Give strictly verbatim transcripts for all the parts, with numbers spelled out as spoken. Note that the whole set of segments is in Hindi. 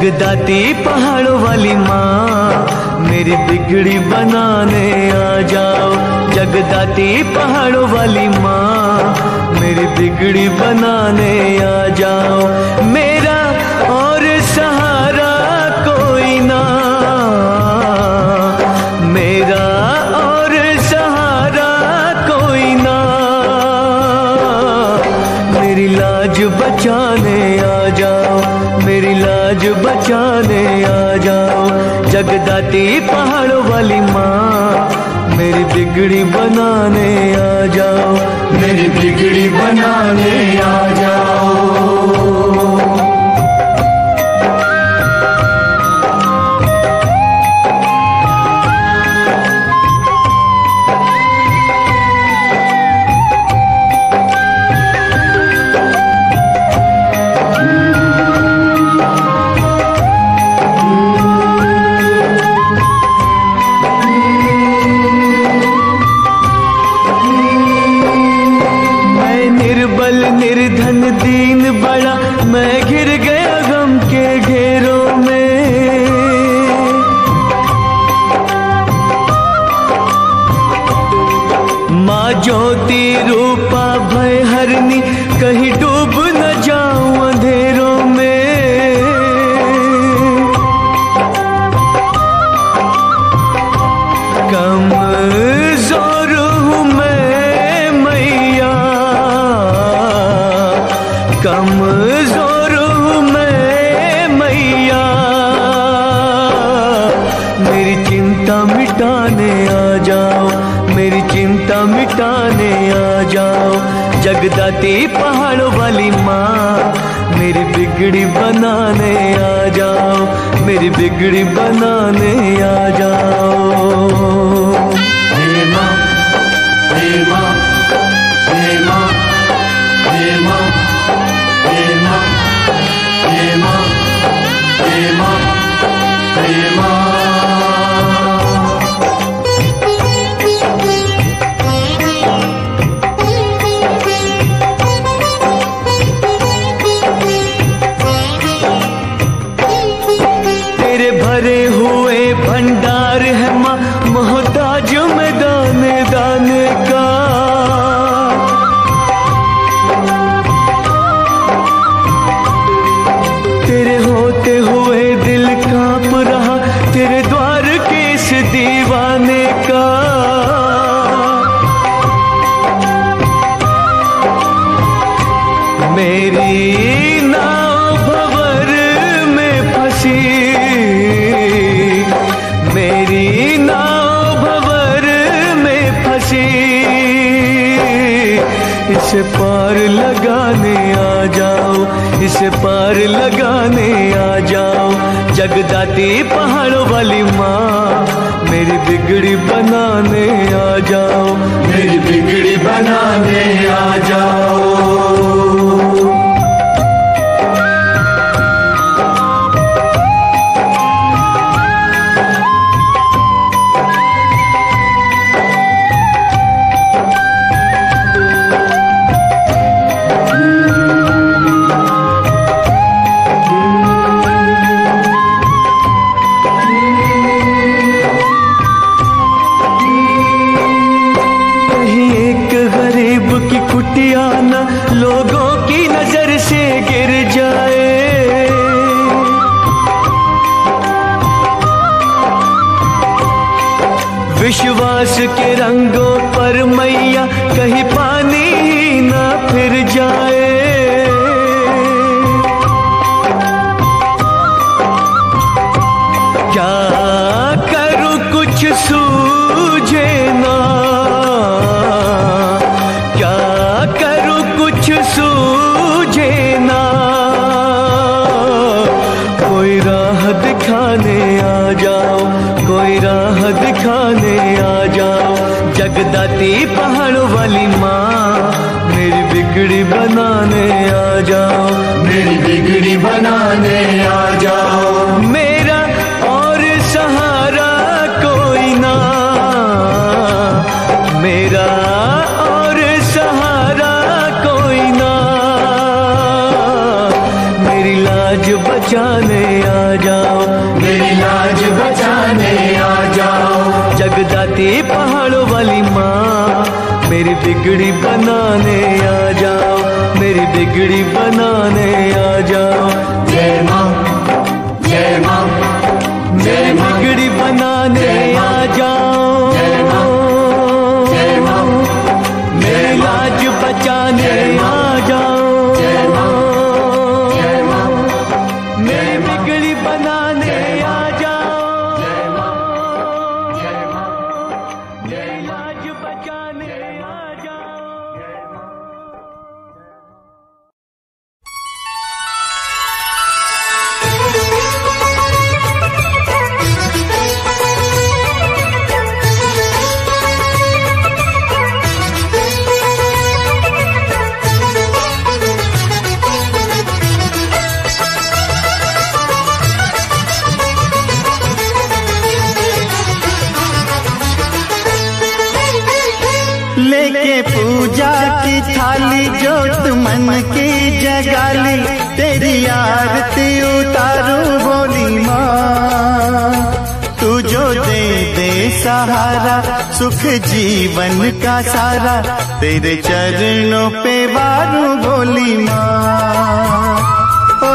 जगदाती पहाड़ों वाली माँ मेरी बिगड़ी बनाने आ जाओ। जगदाती पहाड़ों वाली माँ मेरी बिगड़ी बनाने आ जाओ। मेरा और सहारा कोई ना, मेरा और सहारा कोई ना, मेरी लाज बचाने आ जाओ, मेरी लाज बचाने आ जाओ। जगदाती पहाड़ों वाली माँ मेरी बिगड़ी बनाने आ जाओ, मेरी बिगड़ी बनाने आ जाओ। निर्धन दीन बड़ा मैं घिर गया गम के घेरों में। माँ ज्योति रूपा भय हरनी कहीं डूब न जाऊं अंधेरों में। कमजोर हूँ मैं मैया, कमजोर हूँ मैं मैया, मेरी चिंता मिटाने आ जाओ, मेरी चिंता मिटाने आ जाओ। जगदाती पहाड़ों वाली माँ मेरी बिगड़ी बनाने आ जाओ, मेरी बिगड़ी बनाने आ जाओ। हे माँ, हे माँ, हे माँ, हे माँ, हे माँ, हे माँ, हे माँ, हे माँ। तेरे भरे हुए भंडार है माँ, मोहताज में दाने दाने का। तेरे होते हुए दिल कांप रहा, तेरे द्वार के इस दीवाने का। मेरी नाव भंवर में फंसी, मेरी नाव भंवर में फंसी, इसे पार लगाने आ जाओ, इसे पार लगाने आ जाओ। जगदाती पहाड़ों वाली माँ मेरी बिगड़ी बनाने आ जाओ, मेरी बिगड़ी बनाने आ जाओ। कुटिया न लोगों की नजर से गिर जाए। विश्वास के रंगों पर मैया कहीं पानी ही न फिर जाए। क्या करूं कुछ सूझे ना, सूझे ना, कोई राह दिखाने आ जाओ, कोई राह दिखाने आ जाओ। जगदाती पहाड़ों वाली माँ मेरी बिगड़ी बनाने आ जाओ, मेरी बिगड़ी बनाने आ जाओ। मेरा और सहारा कोई ना, मेरा और सहारा कोई ना, मेरी लाज बचाने आ वाली पहाड़ों वाली माँ, मेरी बिगड़ी बनाने आ जाओ, मेरी बिगड़ी बनाने आ जाओ। जय माँ जय माँ मेरी बिगड़ी बनाने आ जाओ, जय माँ मेरी लाज बचाने आ जाओ, मेरी बिगड़ी बनाने आ जाओ, मेरी लाज बचाने आ जाओ। लेके पूजा की थाली जोत मन की जगाली, तेरी आरती उतारू बोली माँ। तू जो दे दे सहारा सुख जीवन का सारा, तेरे चरणों पे वारू बोली माँ। ओ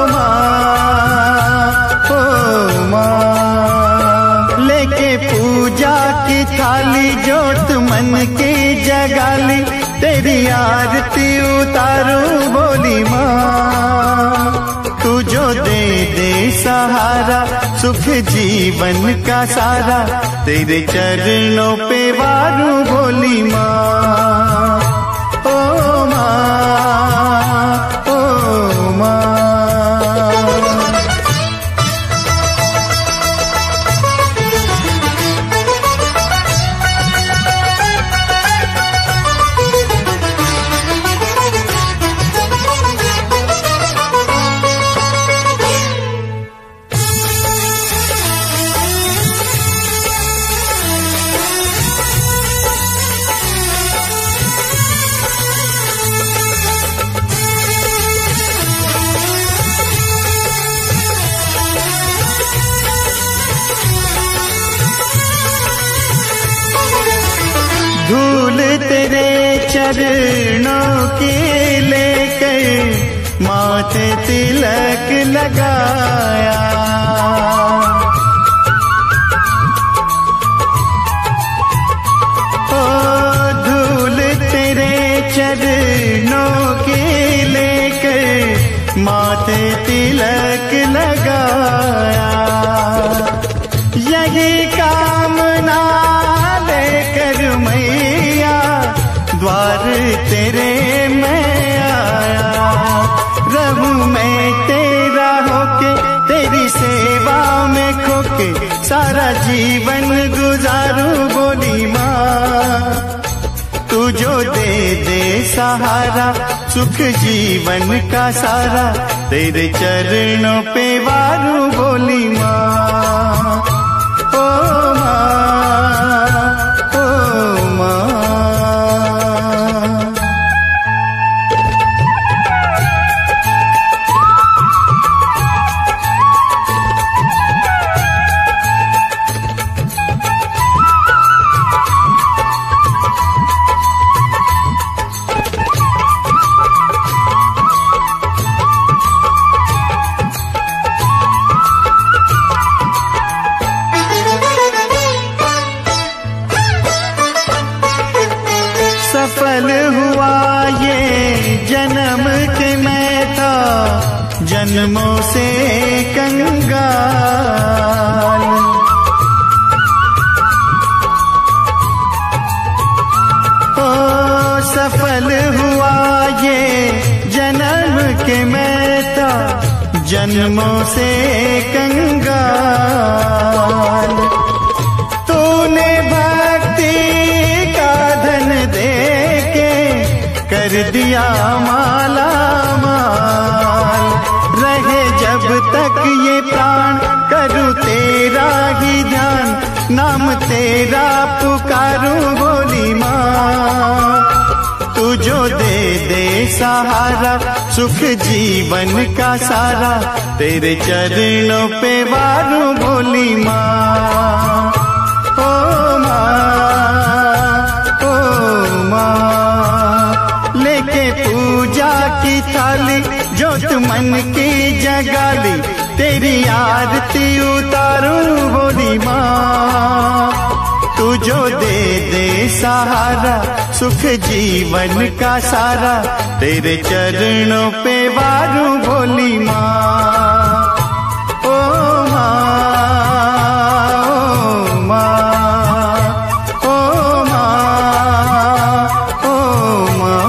माँ ओ माँ, लेके पूजा की थाली जोत मन की जगाली, तेरी आरती उतारू बोली माँ। तू जो दे दे सहारा सुख जीवन का सारा, तेरे चरणों पे वारू बोली माँ। ओ माँ ओ माँ। धूल तेरे चरणों की लेकर माथे तिलक लगाया, ओ धूल तेरे चरणों की लेकर माथे तिलक लगाया। यही कामना लेकर मैया द्वार तेरे मैं आया। रहूं मैं तेरा होके तेरी सेवा में खोके, सारा जीवन गुजारूं बोली माँ। तू जो दे दे सहारा सुख जीवन का सारा, तेरे चरणों पे वारू बोली माँ। ओ माँ ओ माँ। सफल हुआ ये जन्म के मैं था जन्मों से कंगाल। ओ सफल हुआ ये जन्म के मैं था जन्मों से कंगाल। तूने भक्ति का धन दे के कर दिया माला माल। रहे जब तक ये प्राण करूं तेरा ही ध्यान, नाम तेरा पुकारूं बोली माँ। तू जो दे दे सहारा सुख जीवन का सारा, तेरे चरणों पे वारूं बोली माँ। ओ माँ ज्योत मन की जगाली, तेरी आरती उतारूं भोली माँ। तू जो दे दे सहारा, सुख जीवन का सारा, तेरे चरणों पे वारूं भोली माँ। ओ माँ, ओ माँ, ओ माँ, ओ माँ।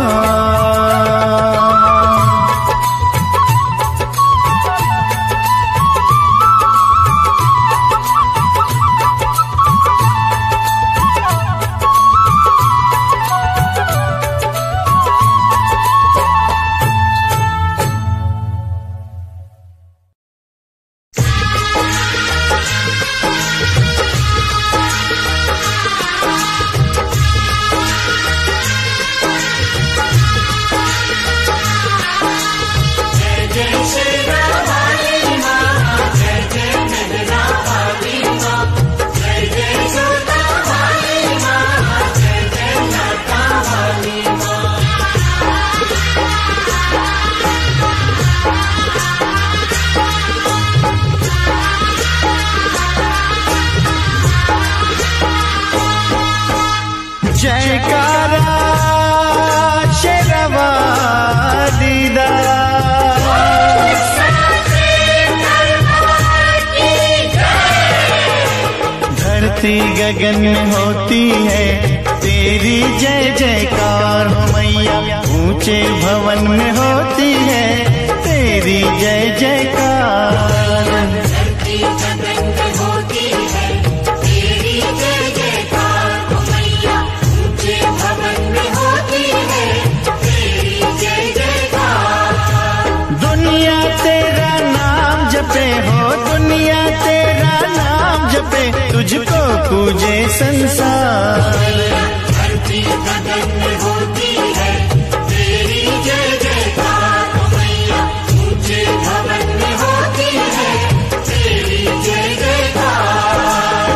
जयकारा शेरवा दीदा, धरती गगन में होती है तेरी जय जयकार हो मैया। ऊंचे भवन में होती है तेरी जय जयकार। धरती गगन में होती है तेरी जय जयकार हो मैया। ऊंचे भवन में होती है तेरी जय जयकार। दुनिया तेरा नाम जपे हो, दुनिया तेरा नाम जपे, तुझको पूजे संसार। धरती गगन में होती है तेरी जय जयकार हो मैया। ऊंचे भवन में होती है तेरी जय जयकार।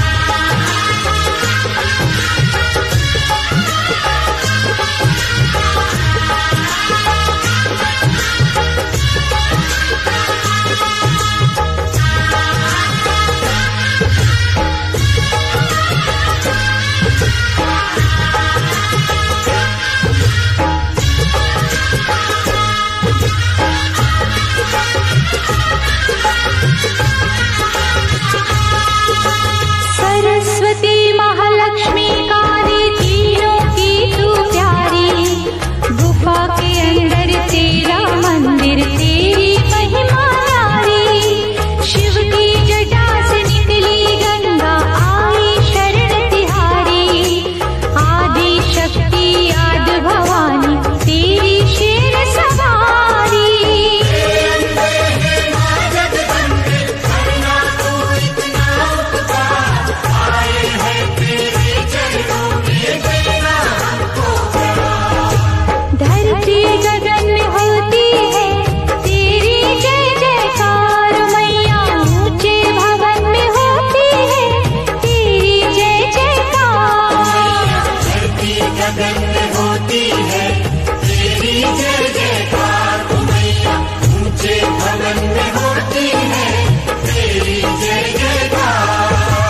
सरस्वती महालक्ष्मी काली तीनों की तू प्यारी। गुफा के अंदर तेरा मंदिर, तेरी महिमा न्यारी। शिव की जटा से निकली गंगा, आई शरण तिहारी। आदि शक्ति आद भवानी, तेरी शेर सवारी। धरती गगन में होती है तेरी जय जयकार मैया। ऊंचे भवन में होती है तेरी जय जयकार। धरती गगन में होती है तेरी जय जयकार हो मैया। ऊंचे भवन में होती है तेरी जय जयकार।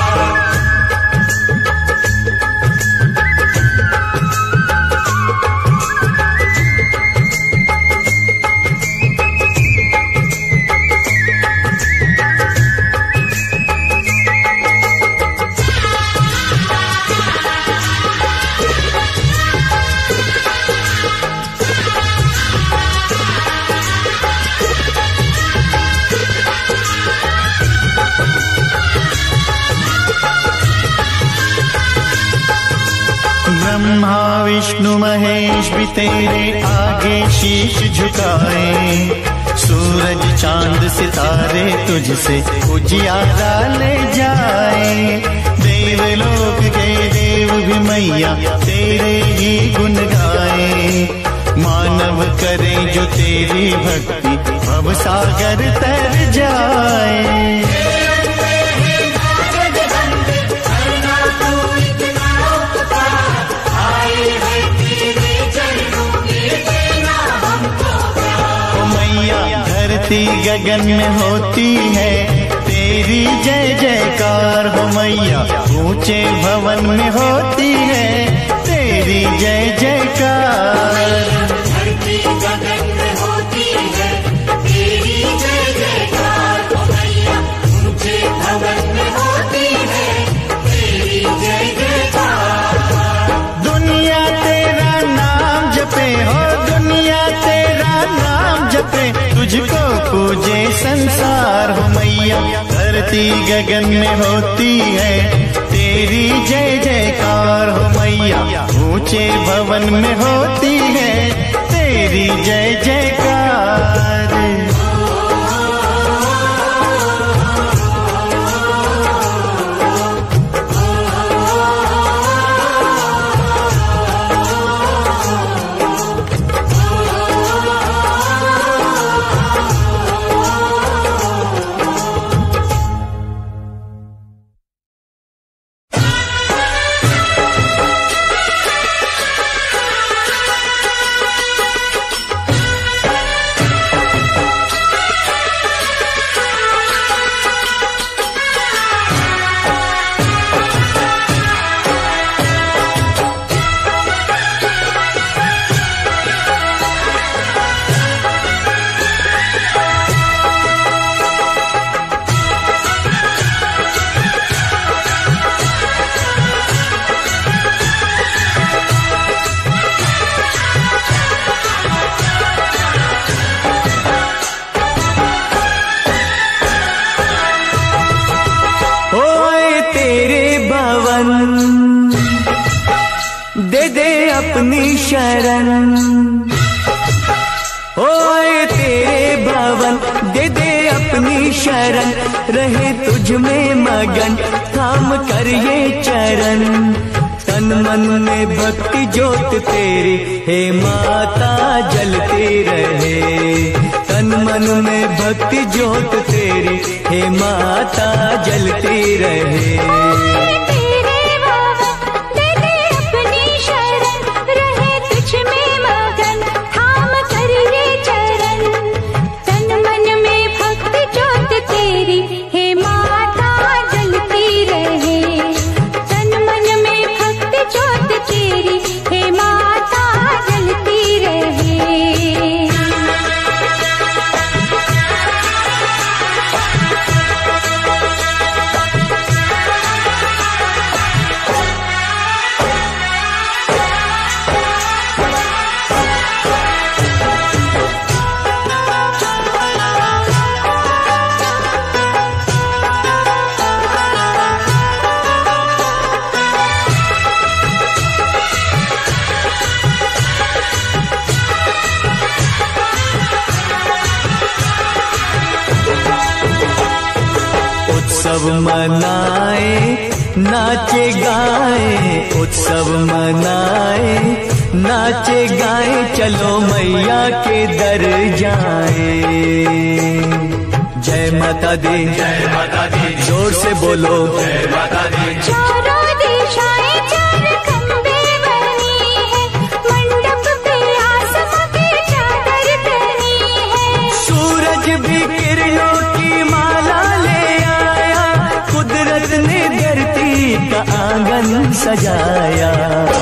ब्रह्मा विष्णु महेश भी तेरे आगे शीश झुकाए। सूरज चांद सितारे तुझसे उजियारा ले जाए। देवलोक के देव भी मैया तेरे ही गुण गाए। मानव करे जो तेरी भक्ति, भव सागर तर जाए। मैया धरती गगन में होती है तेरी जय जयकार हो मैया। ऊंचे भवन में होती है तेरी जय जयकार। धरती गगन में होती है तेरी जय जयकार हो मैया। ऊंचे भवन में होती है तेरी जय जयकार। दुनिया तेरा नाम जपे हो, दुनिया तेरा नाम जपे, तुझको पूजे संसार हो मैया। धरती गगन में होती है तेरी जय जयकार हो मैया। ऊंचे भवन में होती है तेरी जय जयकार। दे दे अपनी शरण, ओए तेरे भवन दे दे अपनी शरण। रहे तुझ में मगन थाम कर ये चरण। तन मन में भक्ति ज्योत तेरी हे माता जलती रहे। तन मन में भक्ति ज्योत तेरी हे माता जलती रहे। उत्सव मनाए नाचे गाए, उत्सव मनाए नाचे गाए, चलो मैया के दर जाए। जय माता दी, जय माता दी, जोर से बोलो जय माता दी। चारों दिशाएं चार खंबे बनी है, मंडप पे आसमां की चादर तनी है। सूरज भी किरणों की माला ले आया, कुदरत ने धरती का आंगन सजाया।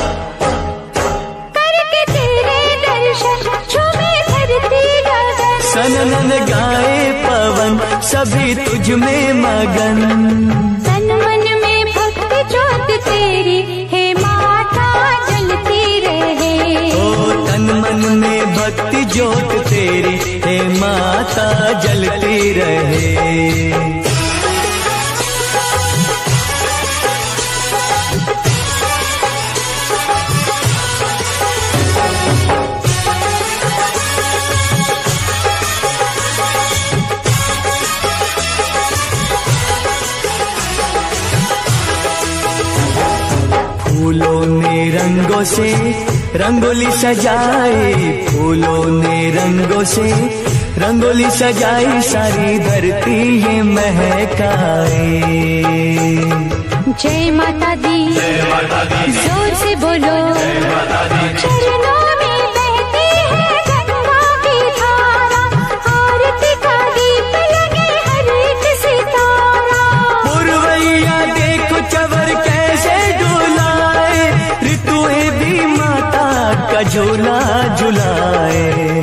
करके तेरे दर्शन झूमे धरती गगन, सनन गाए पवन सभी तुझ में मगन। तन मन में भक्ति ज्योत तेरी हे माता जलती रहे। ओ तन मन में भक्ति ज्योत तेरी हे माता जलती रहे। फूलों ने रंगों से रंगोली सजाए, फूलों ने रंगों से रंगोली सजाई, सारी धरती ये महकाए। जय माता दी, जय माता दी, जोर से बोलो जय माता दी। चरणों में बहती है गंगा की धारा, आरती का का झूला झुलाए।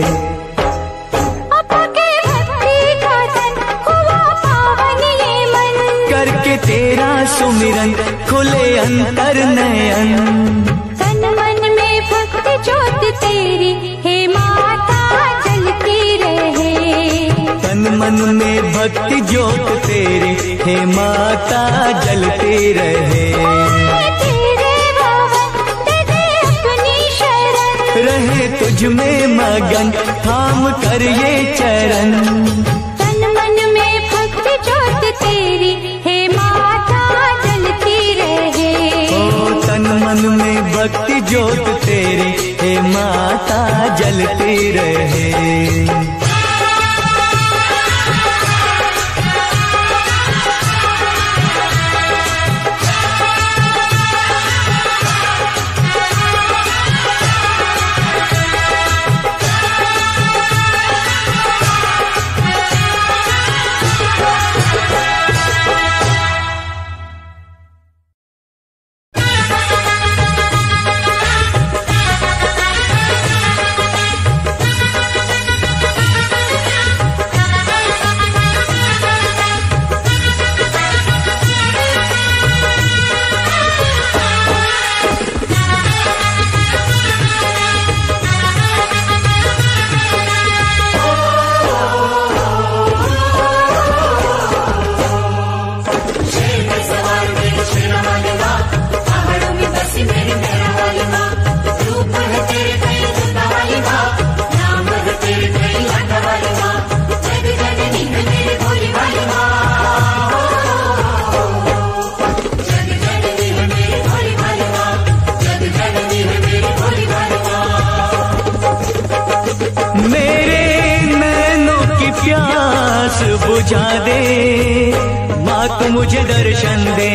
आपके भक्ति का तन हुआ पावन ये मन, करके तेरा सुमिरन खुले अंतर नयन। तन मन में भक्ति ज्योत तेरी हे माता जलती रहे। तन मन में भक्ति ज्योत तेरी हे माता जलती रहे। तेरे भवन दे दे अपनी शरण, रहे तुझ में मगन थाम कर ये चरण। तन मन में भक्ति ज्योत तेरी हे माता जलती रहे। ओ तन मन में भक्ति ज्योत तेरी हे माता जलती रहे। बुझा दे माँ तू मुझे दर्शन दे,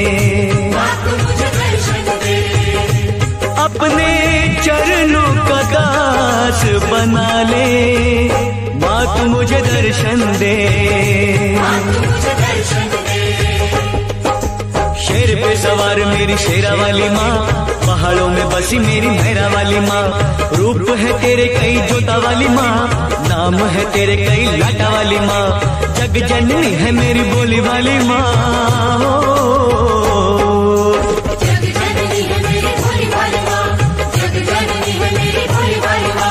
अपने चरणों का दास बना ले। माँ तू मुझे दर्शन दे, शेर पे सवार मेरी शेरा वाली माँ, पहाड़ों में बसी मेरी मेहरा वाली माँ। रूप है तेरे कई जोता वाली माँ, नाम है तेरे कई लाटा वाली माँ। जग जननी है मेरी बोली वाली माँ। जग जननी है मेरी भोली भाली माँ, जग जननी है मेरी भोली भाली माँ।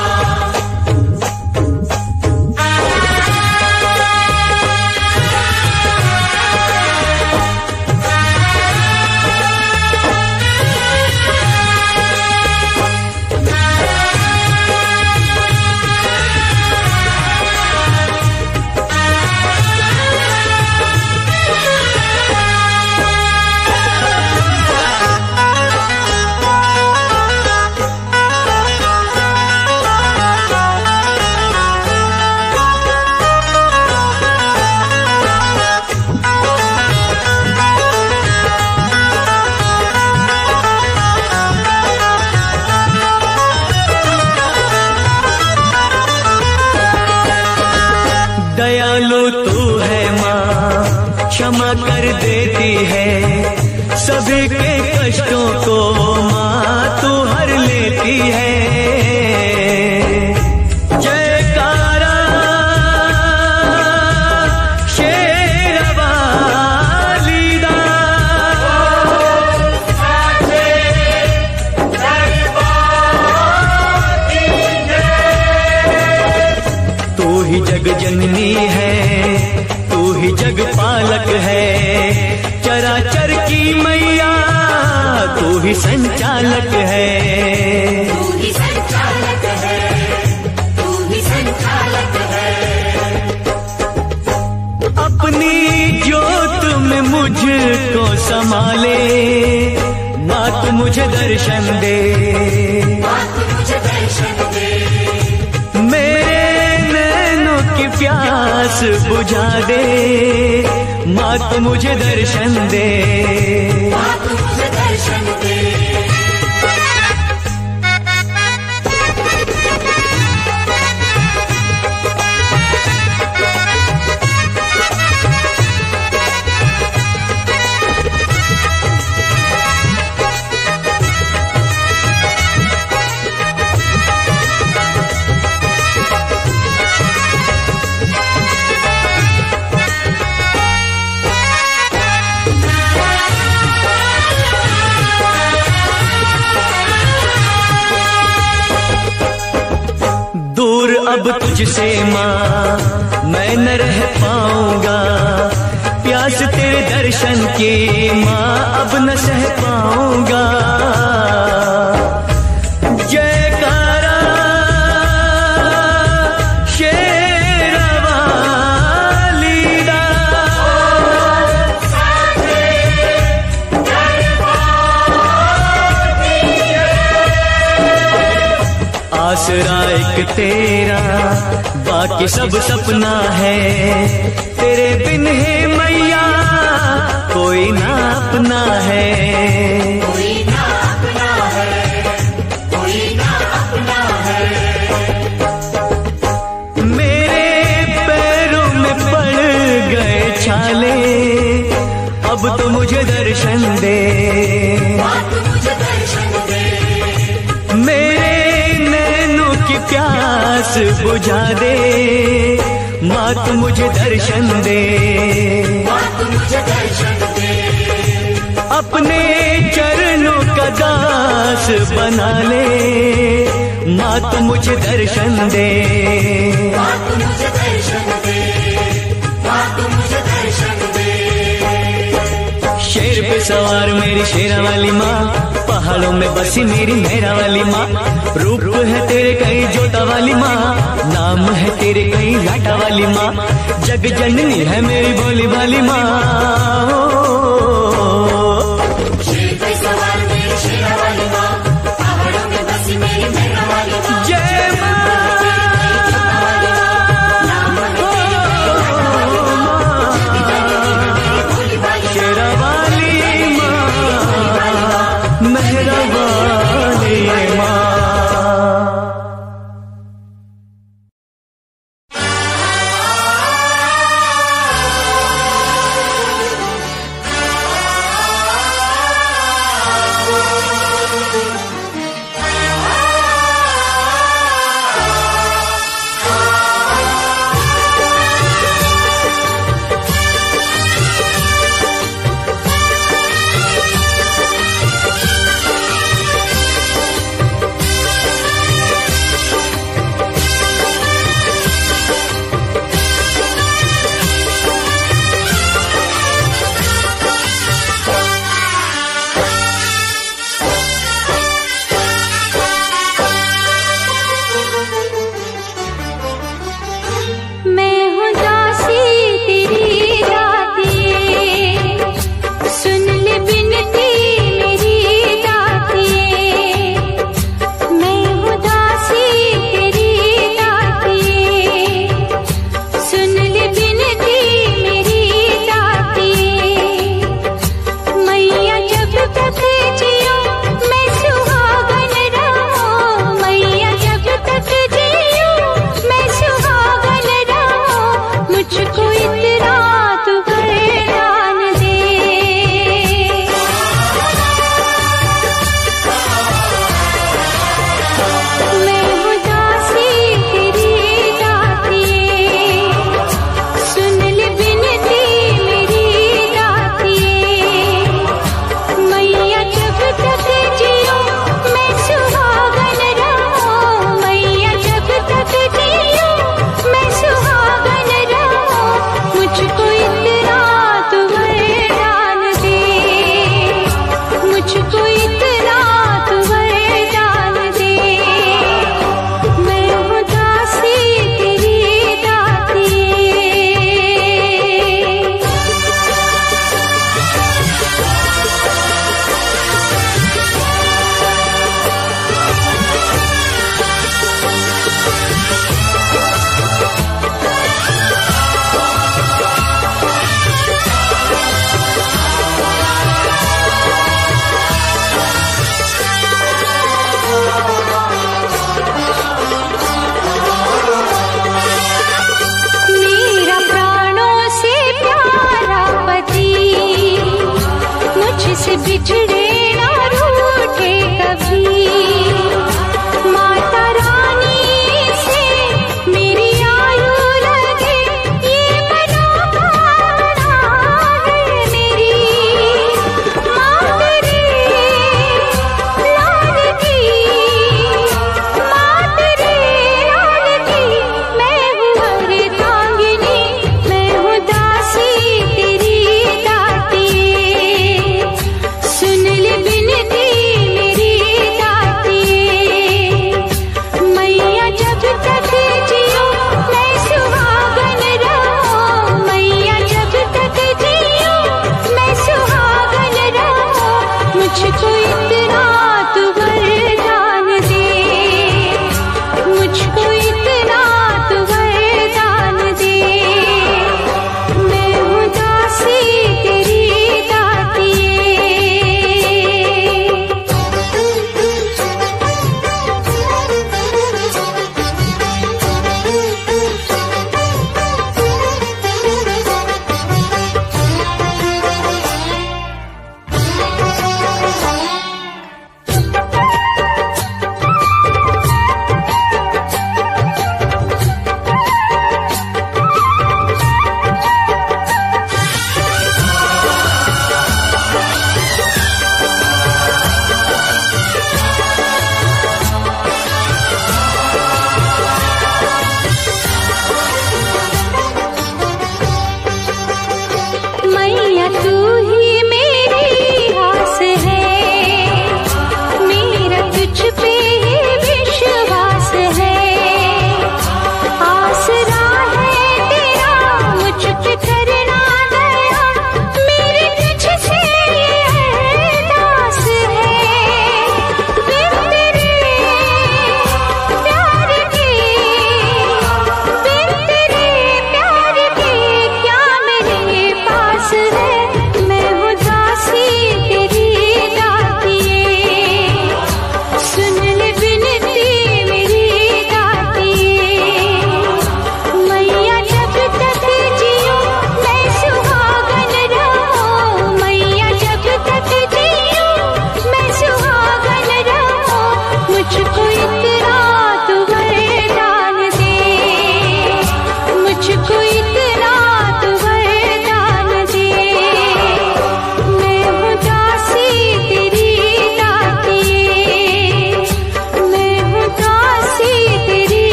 दयालु तू है माँ, क्षमा कर देती है सभी के कष्टों को माँ तू हर लेती है। जयकारा शेरवाली दा, तू ही जग जननी है, तू ही जग पालक है। चराचर की मैया तू ही संचालक है, तू ही संचालक है, तू ही संचालक है। अपनी ज्योत में मुझको संभाले माँ तू मुझे दर्शन दे। माँ तू मुझे दर्शन दे, मेरे नैनों की प्यास बुझा दे। माँ तू मुझे दर्शन दे, माँ तू मुझे दर्शन दे। अब तुझसे माँ मैं न रह पाऊंगा, प्यास तेरे दर्शन की माँ अब न सह पाऊंगा। जयकारा शेरवाली दा, आसरा एक तेरा बाकी सब सपना है, तेरे बिन है मैया कोई ना अपना है। कोई ना अपना है, कोई ना अपना है। मेरे पैरों में पड़ गए छाले, अब तो मुझे दर्शन दे, बात मुझे दर्शन दे। मेरे नैनों की प्यास बुझा दे, माँ तू मुझे दर्शन दे, बात मुझे दर्शन दे। अपने चरणों का दास बना ले, माँ तू मुझे दर्शन दे। बात मुझे दर्शन दे, बात मुझे दर्शन दे। शेर पे सवार मेरी शेरा वाली माँ, पहाड़ों में बसी मेरी मेरा वाली माँ, रूप है तेरे कई जोता वाली माँ, नाम है तेरे कई लाटा वाली माँ, जग जननी है मेरी भोली भाली माँ। शेर पे सवार मेरी शेरा वाली माँ, पहाड़ों में बसी मेरी मेरा वाली माँ। जय माँ, नाम है तेरे कई लाटा वाली माँ, जग जननी है मेरी भोली भाली माँ। शेरा वाली माँ, मेहरा वाली माँ।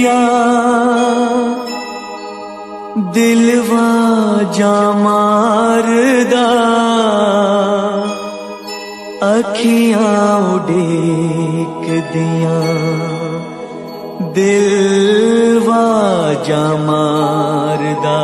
दिया दिलवा जा मारदा अखियां उड़ीक दिया दिलवा जा मारदा।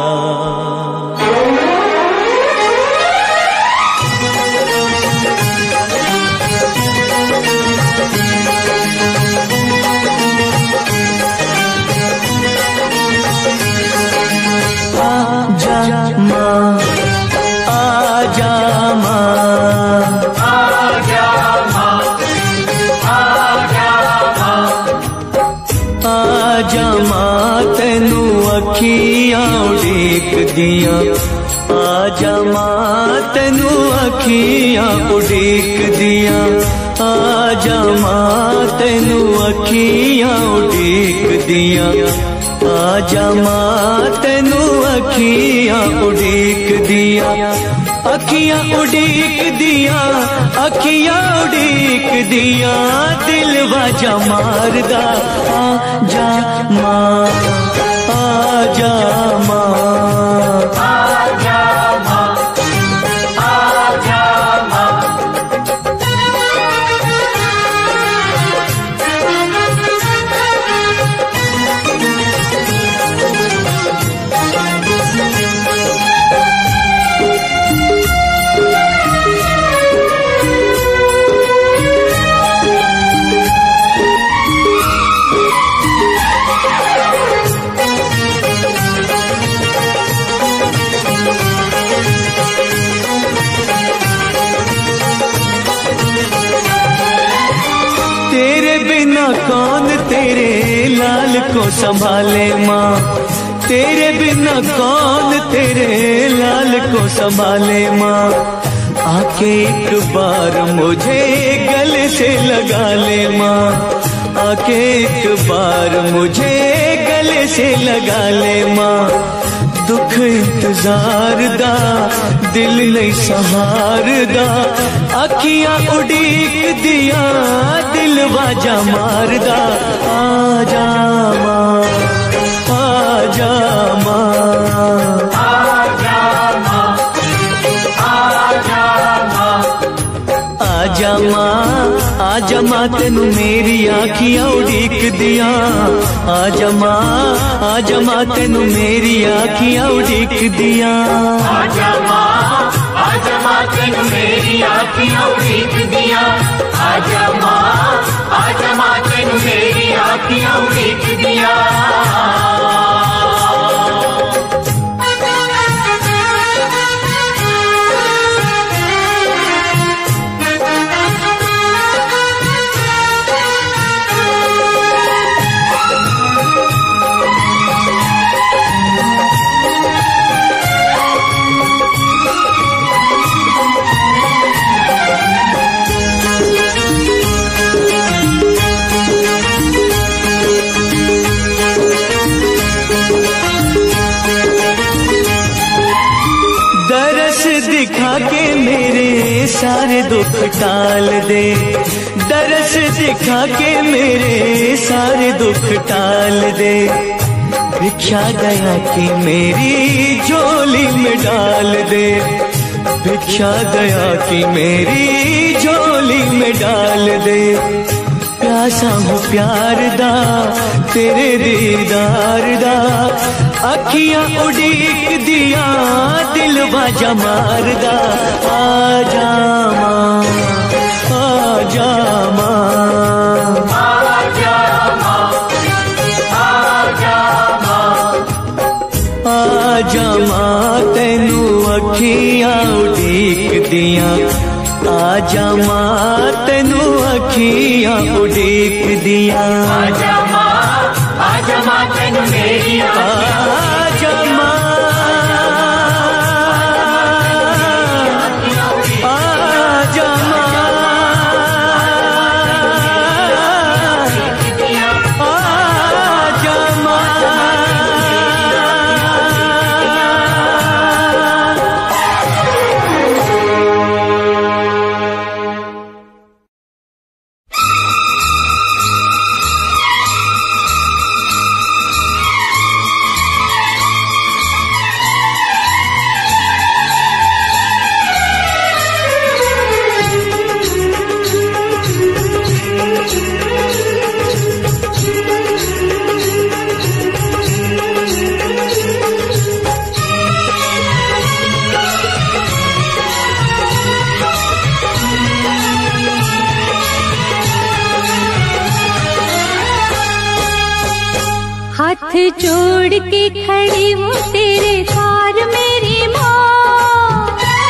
आजा माँ आजा माँ आजा माँ आजा माँ आजा माँ तेनू अखियां उड़ीक दिया आजा माँ तेनू अखियां उड़ीक दिया आजा माँ तेनू अखियां उड़ीक दिया आजा माँ तेनू अखियां उड़ीक दिया अखियां उड़ीक दिया अखियां उड़ीक दिया दिलवा जा मारदा आजा माँ आजा माँ आजा माँ आजा माँ तेरे बिना कौन तेरे लाल को संभाले माँ तेरे बिना कौन तेरे लाल को संभाले माँ आके एक बार मुझे गले से लगा ले माँ आके एक बार मुझे गले से लगा ले माँ दुख इंतजार दा दिल नहीं सहार दा अखियां उड़ीक दिया दिलवा जा मारदा आजा माँ आजा माँ आजा माँ आजा माँ आजा माँ आजा माँ तेनू मेरी आखियां उड़ीक दिया आजा माँ आजा माँ तेनू मेरी आखियां उड़ीक दिया आजा माँ आजा माँ तेनू मेरी आँखियाँ उड़ीक दिया आजा माँ आजा माँ तेनू मेरी आँखियाँ उड़ीक दिया दिखा के मेरे सारे दुख टाल दे दरस दिखा के मेरे सारे दुख टाल दे भिक्षा दया की मेरी झोली में डाल दे भिक्षा दया की मेरी झोली में डाल दे प्यासा हूँ प्यार दा तेरे दीदार दा अखियां उड़ीक दिया दिलवा जा मारदा आजा माँ आजा माँ आजा माँ आजा माँ आजा माँ तेनू अखियां उड़ीक दिया आजा माँ तेनू अखियां उड़ीक दिया आजा माँ आजा माँ तेनू मेरी आजा माँ आजा माँ आजा माँ जोड़ के खड़ी हूँ तेरे द्वार मेरी माँ,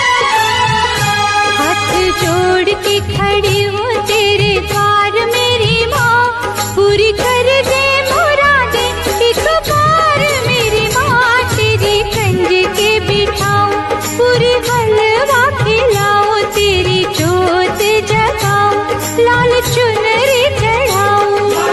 हाथ जोड़ के खड़ी हूँ तेरे द्वार मेरी माँ, पूरी कर दे मुरादे एक बार मेरी माँ, तेरी कंज के बिठाऊं पूरी हलवा खिलाऊं, तेरी जोत जगाऊं लाल चुनरी चढ़ाऊं।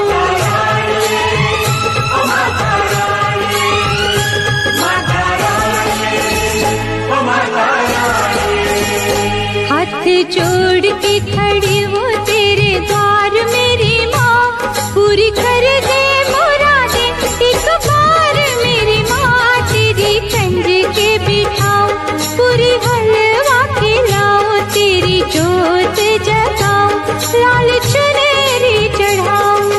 हाथ जोड़ के खड़ी हूँ तेरे द्वार मेरी माँ, पूरी कर दे मुरादे एक बार मेरी माँ, तेरी कंज के बिठाऊं पूरी हलवा खिलाऊं, तेरी जोत जगाऊं लाल चुनरी चढ़ाऊं।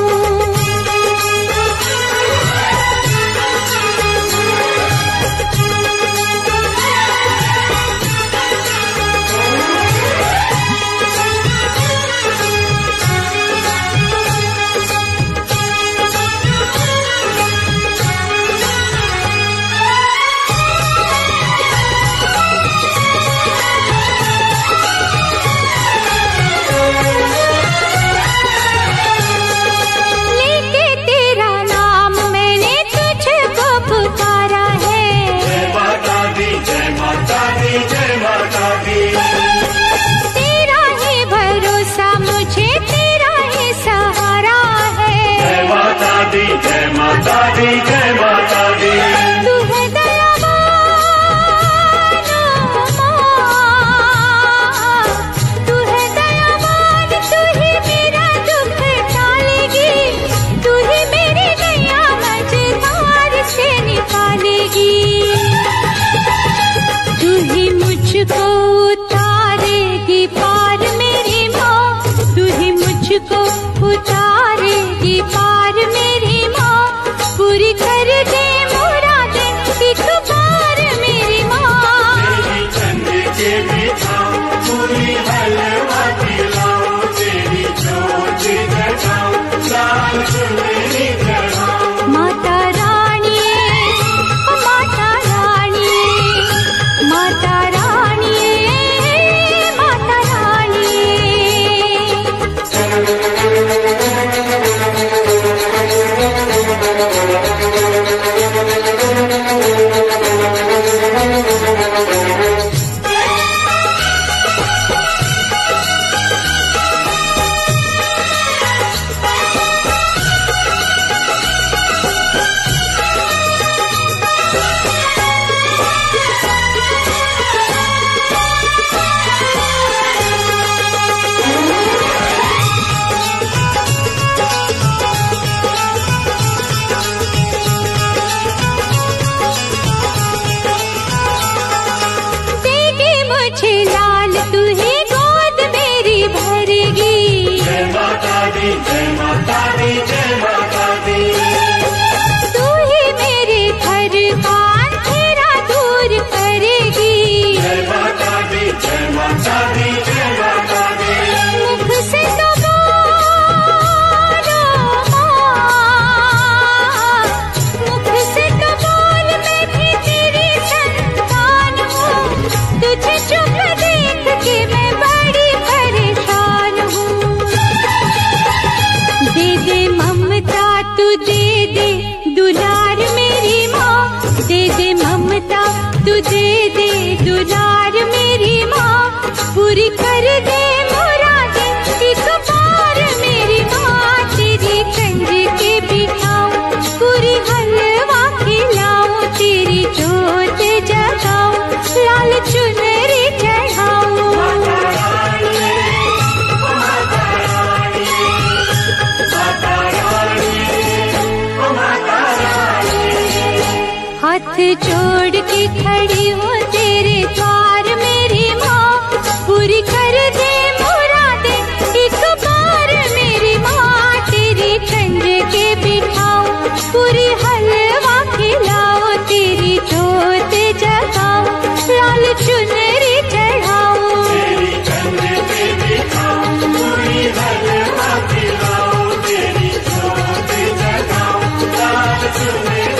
तेरा ही भरोसा मुझे, तेरा ही सहारा है। जय माता दी, जय माता दी, जय माता दी। तू है दयावान माँ, तू है दयावान, तू ही मेरा दुख टालेगी, तू ही मेरी नैया मझधार से निकालेगी, तू ही मुझको उतारेगी पार मेरी माँ, तू ही मुझको उतारेगी पार मेरी माँ, पूरी कर दे मुरादे एक बार मेरी माँ। तेरी कंध के बिठाऊं पूरी हलवा खिलाऊं, तेरी जोत जगाऊं लाल चुनरी चढ़ाऊं। माता रानी, माता रानी, माता रानी, माता रानी। देगी मुझे लाल तू ही गोद मेरी भरेगी, जय माता दी, जय माता दी, जय माता दी। तू ही मेरे घर का अंधेरा दूर करेगी, जय माता दी, जय माता दी, जय माता दी। मुख से तो बोलो माँ, मुख से तो बोल मैं भी तेरी संतान हूँ, तुझे चुप देख के मैं बड़ी परेशान हूँ। दे दे ममता तू दे दे दुलार मेरी माँ, दे दे ममता तू दे दे दुलार मेरी माँ, पूरी कर दे मुरादे एक बार मेरी माँ, तेरी कंज के बिठाऊं पूरी हलवा खिलाऊं, तेरी जोत जगाऊं लाल चुनरी चढ़ाऊं। हाथ जोड़ के खड़ी हूँ तेरे द्वार मेरी माँ, पूरी कर दे मुरादे एक बार मेरी माँ, तेरी कंज के बिठाऊं पूरी हलवा खिलाऊं, तेरी जोत जगाऊं लाल चुनरी चढ़ाऊं। तेरी कंध के बिठाऊं पूरी हलवा खिलाऊं, तेरी जोत जगाऊं लाल चुनरी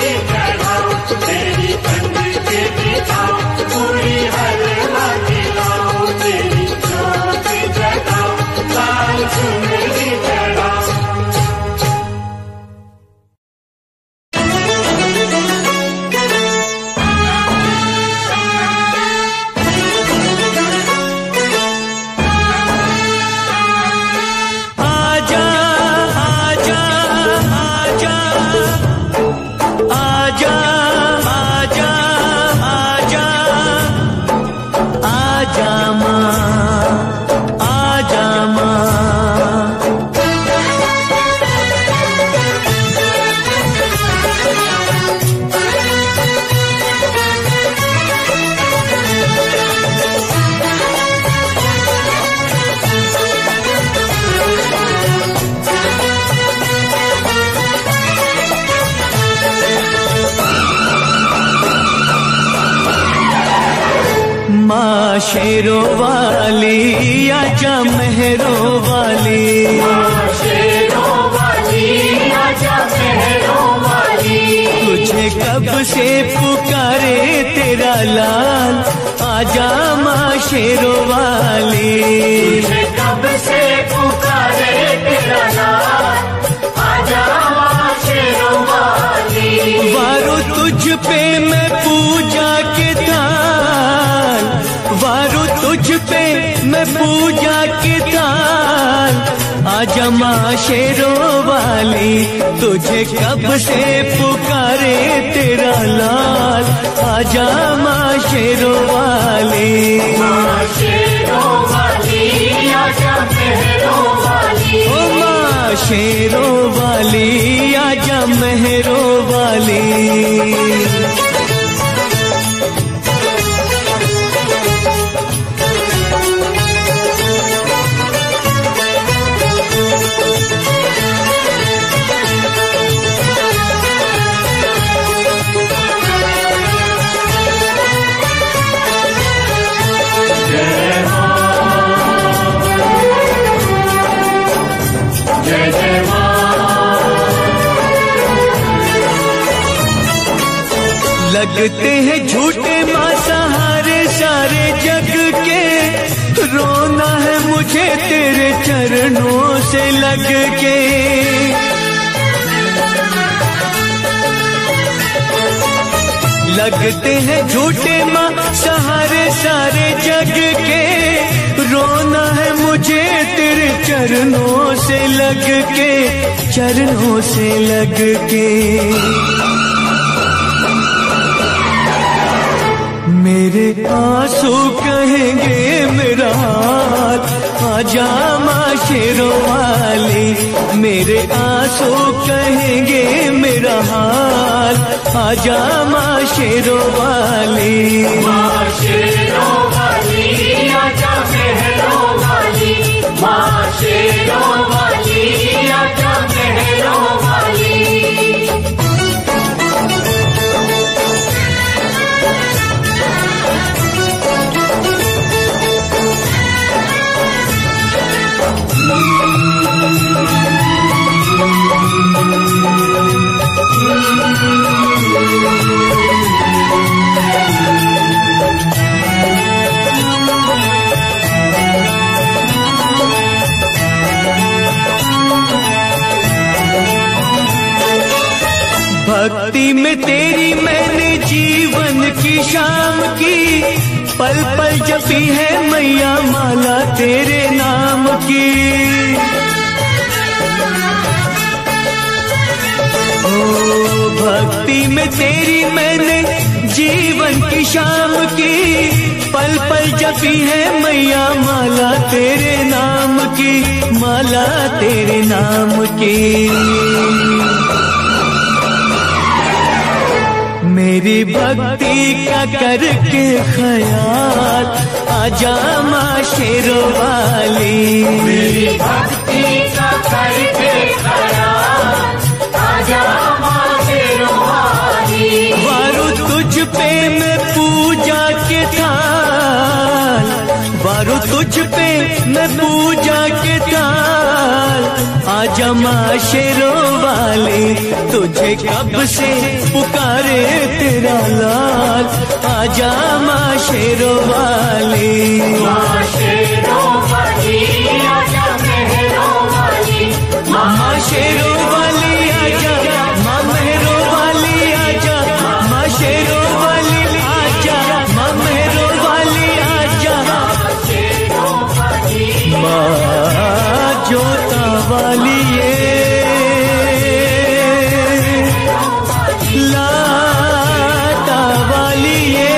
शेरों वाली आजा मेहरों वाली, शेरों वाली आजा मेहरों वाली। तुझे कब से पुकारे तेरा लाल, आजा माँ शेरों वाली। तुझे कब से पुकारे तेरा लाल, आजा माँ शेरों वाली। वारो तुझ पे मैं पूजा के थाल, वारो तुझ पे मैं पूजा के थाल, आजा माँ शेरों वाली। तुझे कब से पुकारे तेरा लाल, आजा माँ शेरों वाली। माँ शेरों वाली आजा मेहरों वाली। ओ माँ शेरों वाली आजा मेहरों वाली। जय जय लगते हैं झूठे माँ सहारे सारे जग के, रोना है मुझे तेरे चरणों से लग के। लगते हैं झूठे माँ सहारे सारे जग के, रोना है मुझे तेरे चरणों से लग के, चरणों से लग के। मेरे आंसू कहेंगे मेरा हाल, आजा माँ शेरों वाली। मेरे आंसू कहेंगे मेरा हाल, आजा माँ शेरों वाली। माँ शेरों वाली आजा मेहरों वाली। माँ शेरों वाली आजा मेहरों वाली। भक्ति में तेरी मैंने जीवन की शाम की, पल पल जपी है मैया माला तेरे नाम की। ओ भक्ति में तेरी मैंने जीवन की शाम की, पल पल जपी है मैया माला तेरे नाम की, माला तेरे नाम की। मेरी भक्ति का करके ख्याल, आजा माँ शेरों वाली। मेरी भक्ति का करके ख्याल, आजा माँ शेरों वाली। वारो तुझ पे मैं पूजा के थाल, वारो तुझ पे मैं पूजा के थाल, आजा माँ शेरों वाली। तुझे कब से पुकारे तेरा लाल, आजा माँ शेरों वाली। माँ शेरों वाली आजा मेहरों वाली। माँ शेरों वाली आजा, माँ मेहरों वाली आजा, माँ शेरों वाली आजा, माँ मेहरों वाली आजा, माँ जोता वाली ये लाता वाली ये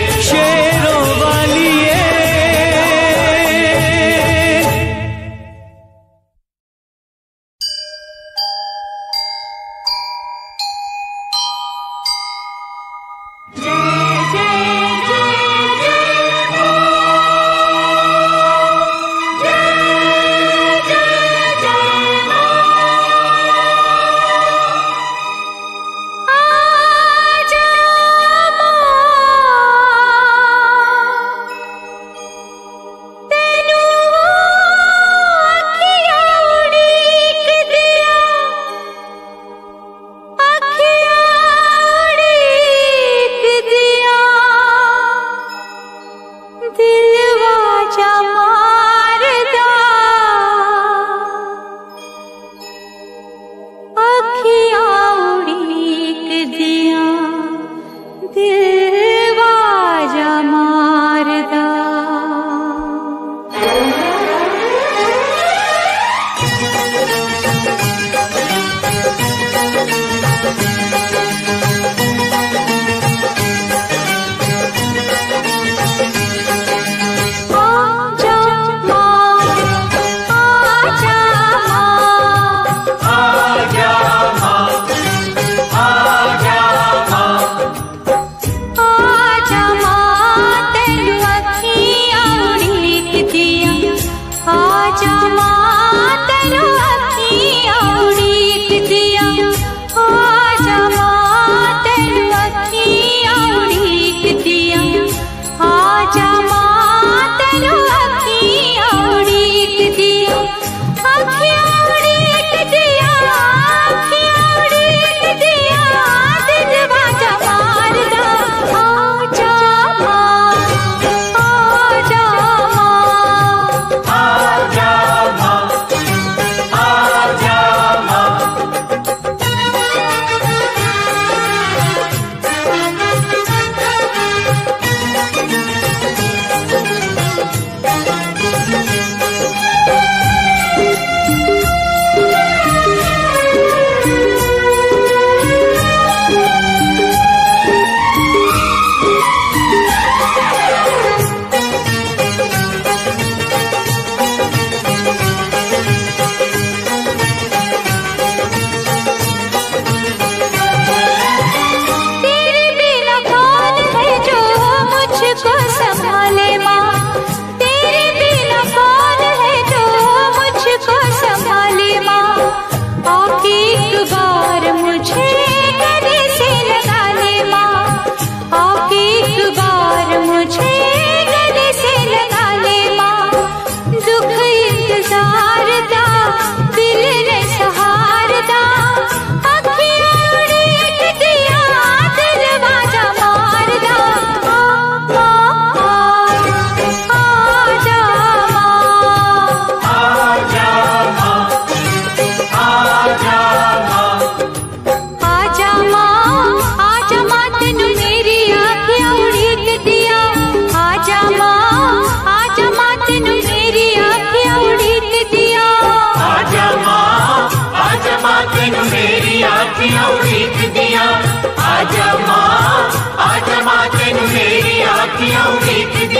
शेरों वाली ये।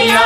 दिया।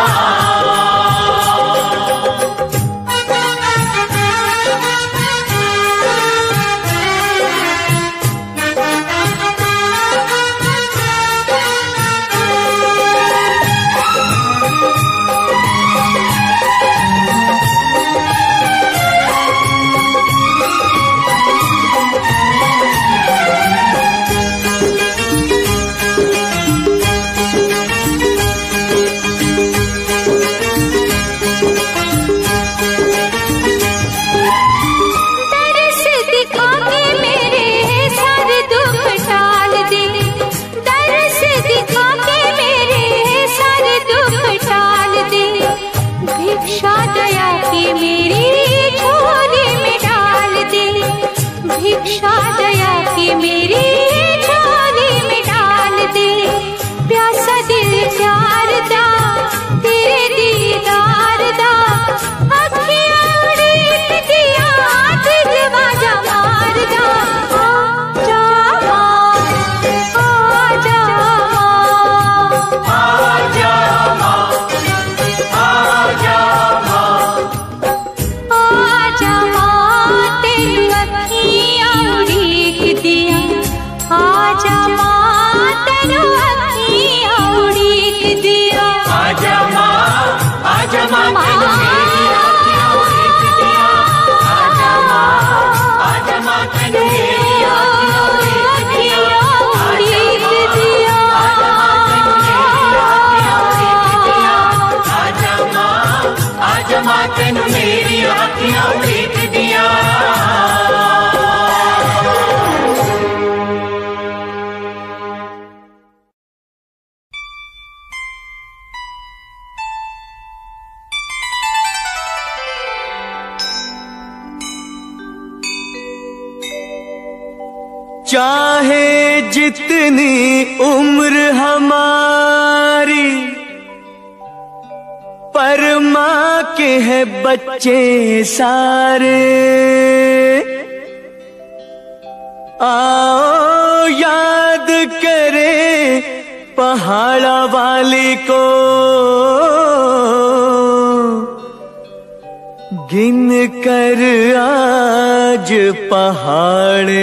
भिक्षा दया की मेरी झोली में डाल दे, भिक्षा दया की मेरी झोली में डाल दे। प्यासा दिल प्यार दा तेरे दीदार दा, अखियां उड़ीक दिया दिलवाजा मार दा। आजा माँ, आजा माँ, आजा माँ, आजा माँ, तेरी अखियां उड़ीक दिया। आजा माँ, तेरी अखियां उड़ीक दिया। आजा माँ, आजा माँ, तेनू मेरी अखियां उड़ीक दिया। आजा माँ, आजा माँ, तेनू मेरी अखियां उड़ीक दिया। आजा माँ, आजा माँ, तेनू मेरी अखियां उड़ीक दिया। चाहे जितनी उम्र हमारी, पर माँ के है बच्चे सारे। आओ याद करे पहाड़ा वाली को, गिन कर आज पहाड़े।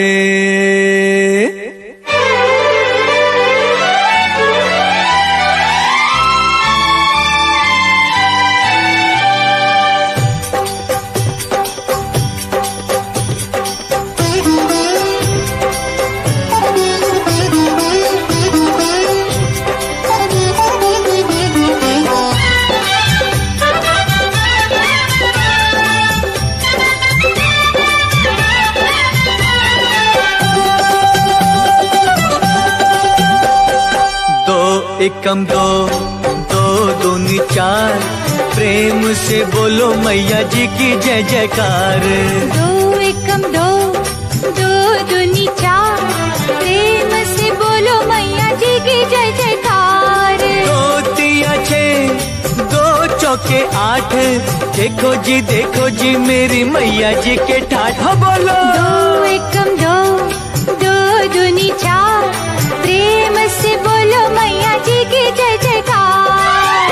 एकम दो दो दूनी चार, प्रेम से बोलो मैया जी की जय जयकार। दो एकम दो दो दूनी चार, प्रेम से बोलो मैया जी की जय जयकार। दो तिया छः, दो चौके आठ, देखो जी देखो जी मेरी मैया जी के ठाठ। हो बोलो दो एकम दो दो दूनी चार, प्रेम से बोलो मैया जी की जय जयकार।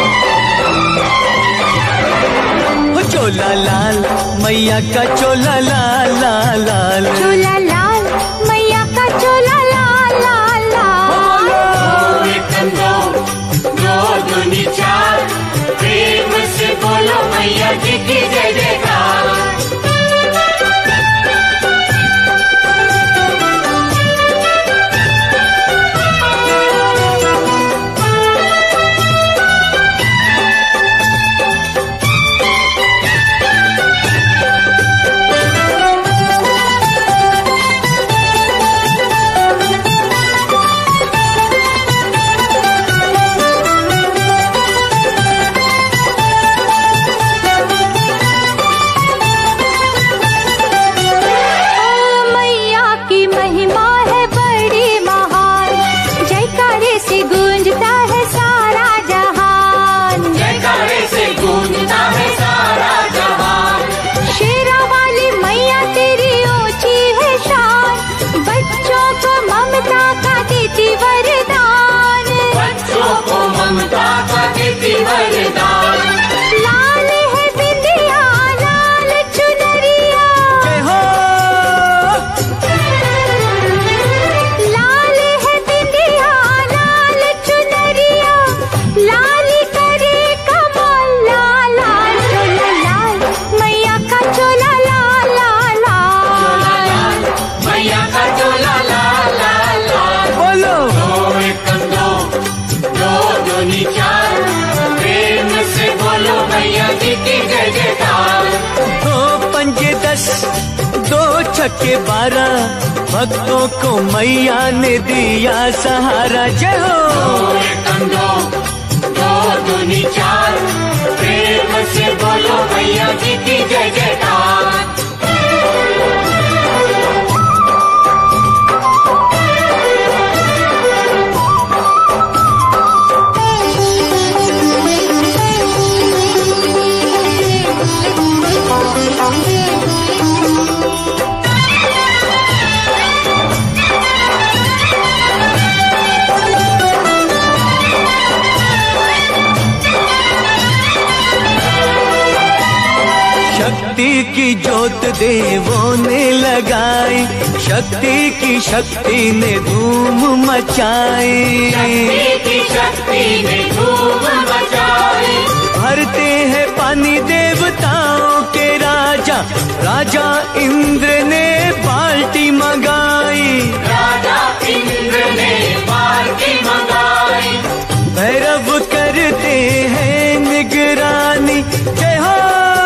हो चोला लाल मैया का चोला लाल लाल लाल, चोला लाल मैया का चोला लाल लाल लाल। एकम दो दो दूनी चार, प्रेम से बोलो मैया जी की जय जयकार। वरदान। लाल है बिंदिया लाल चुनरिया, जय हो। लाल है बिंदिया लाल चुनरिया, लाल करे कमल लाल लाल चोला लाल, मैया का चोला लाल लाल लाल, मैया का चोला लाल लाल लाल। बोलो दो एकम दो, दो दूनी चार, प्रेम से बोलो मैया जी की जय जयकार। दो पंजे दस, दो छक्के बारह, भक्तों को मैया ने दिया सहारा। जय हो। दो एकम दो, दो दूनी चार, प्रेम से बोलो मैया जी की जय जयकार। शक्ति की ज्योत देवों ने लगाई, शक्ति की शक्ति ने धूम मचाई। शक्ति की शक्ति ने धूम मचाई। भरते हैं पानी देवताओं के राजा, राजा इंद्र ने बाल्टी मंगाई। राजा इंद्र ने बाल्टी मंगाई। भैरव करते हैं निगरानी। जय हो।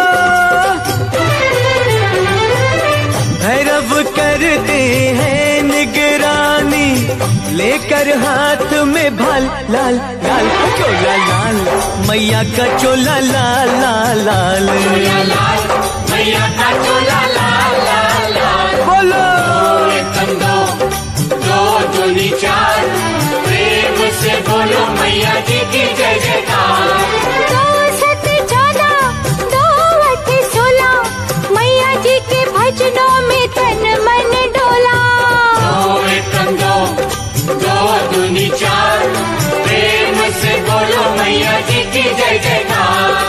भैरव करते हैं निगरानी, लेकर हाथ में भाल लाल लाल चोला लाल, मैया का चोला लाल लाल लाल। चोला लाल, मैया का चोला लाल लाल लाल। बोलो दो एकम दो, दो दूनी चार, प्रेम से बोलो मैया जी की जय जयकार। दो सत चौदह, दो अठ सोलह, मैया जी के भजनों में तन मन डोला। दो एकम दो, दो दूनी चार, प्रेम से बोलो मैया जी की जय जयकार।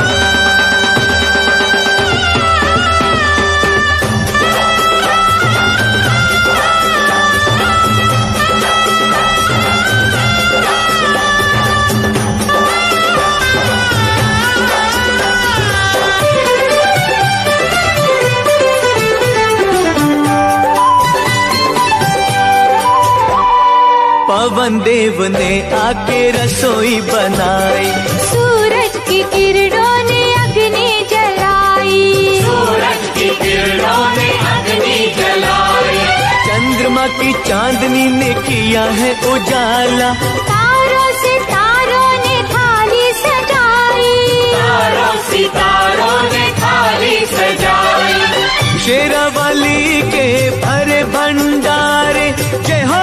पवन देव ने आके रसोई बनाई, सूरज की किरणों ने अग्नि जलाई। सूरज की किरणों ने अग्नि जलाई। चंद्रमा की चांदनी ने किया है उजाला। तारों से तारों ने थाली सजाई। तारों सितारों ने थाली सजाई। शेरावाली के भरे भंडारे। जय हो।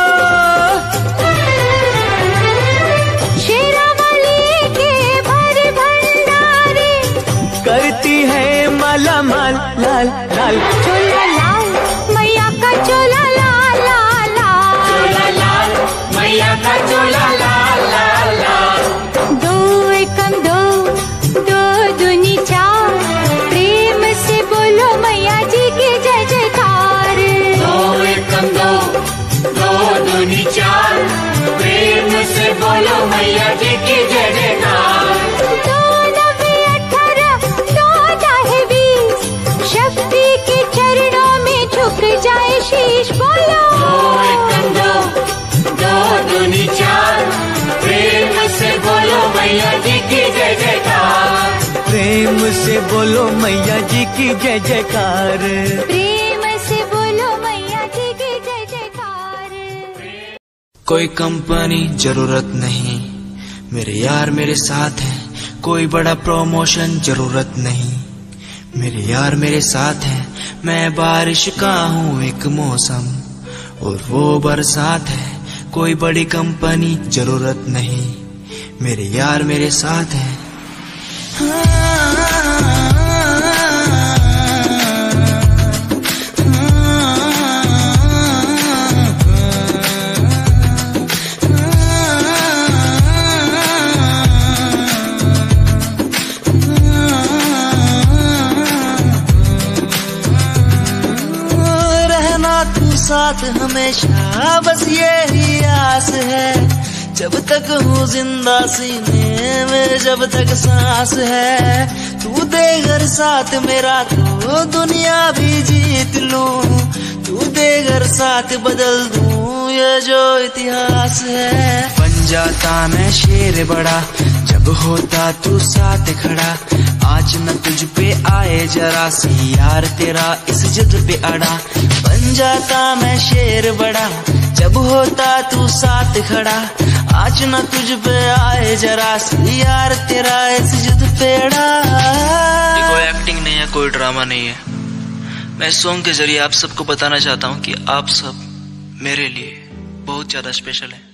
शेरावाली के भरे भंडारे, करती है माला माल लाल लाल। चोला लाल, मैया का चोला लाल लाल लाल। चोला लाल, मैया का चोला लाल लाल लाल। दो एकम दो, दो दूनी चार, प्रेम से बोलो मैया जी की जय जयकार। दो एकम दो, दो दूनी चार, प्रेम से बोलो मैया जी की जय जयकार। दो नवे अठारह, दो दाहे बीस, शक्ति के चरणों में झुक जाए शीश। बोलो दो एकम दो, दो दूनी चार, प्रेम से बोलो मैया जी की जय जयकार। प्रेम से बोलो मैया जी की जय जयकार। प्रेम से बोलो मैया जी की जय जयकार। कोई कंपनी जरूरत नहीं, मेरे यार मेरे साथ है। कोई बड़ा प्रमोशन जरूरत नहीं, मेरे यार मेरे साथ है। मैं बारिश का हूँ एक मौसम और वो बरसात है। कोई बड़ी कंपनी जरूरत नहीं, मेरे यार मेरे साथ है। साथ हमेशा, बस यही आस है। जब तक हूँ जिंदा सीने में, जब तक सांस है, तू दे घर साथ मेरा तो दुनिया भी जीत लूं। तू दे घर साथ बदल दूं ये जो इतिहास है। बन जाता मैं शेर बड़ा जब होता तू साथ खड़ा। आज न तुझ पे आए जरा सी यार तेरा इस जिद पे अड़ा। बन जाता मैं शेर बड़ा जब होता तू साथ खड़ा। आज न तुझ पे आए जरा सी यार तेरा इस जिद पे अड़ा। ये कोई एक्टिंग नहीं है, कोई ड्रामा नहीं है। मैं सॉन्ग के जरिए आप सबको बताना चाहता हूँ कि आप सब मेरे लिए बहुत ज्यादा स्पेशल है।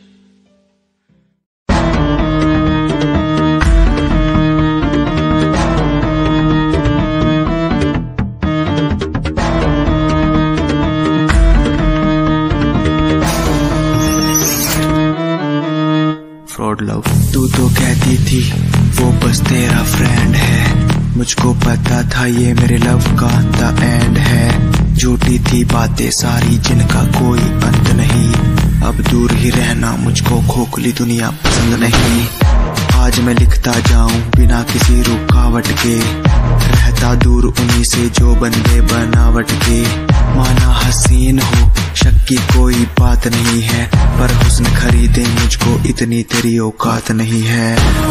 फ्रॉड लव तू तो कहती थी वो बस तेरा फ्रेंड है। मुझको पता था ये मेरे लव का द एंड है। झूठी थी बातें सारी जिनका कोई अंत नहीं। अब दूर ही रहना मुझको खोखली दुनिया पसंद नहीं। आज मैं लिखता जाऊं बिना किसी रुकावट के, रहता दूर उन्हीं से जो बंदे बनावट के। माना हसीन हो शक की कोई बात नहीं है, पर हुस्न खरीदे मुझको इतनी तेरी औकात नहीं है।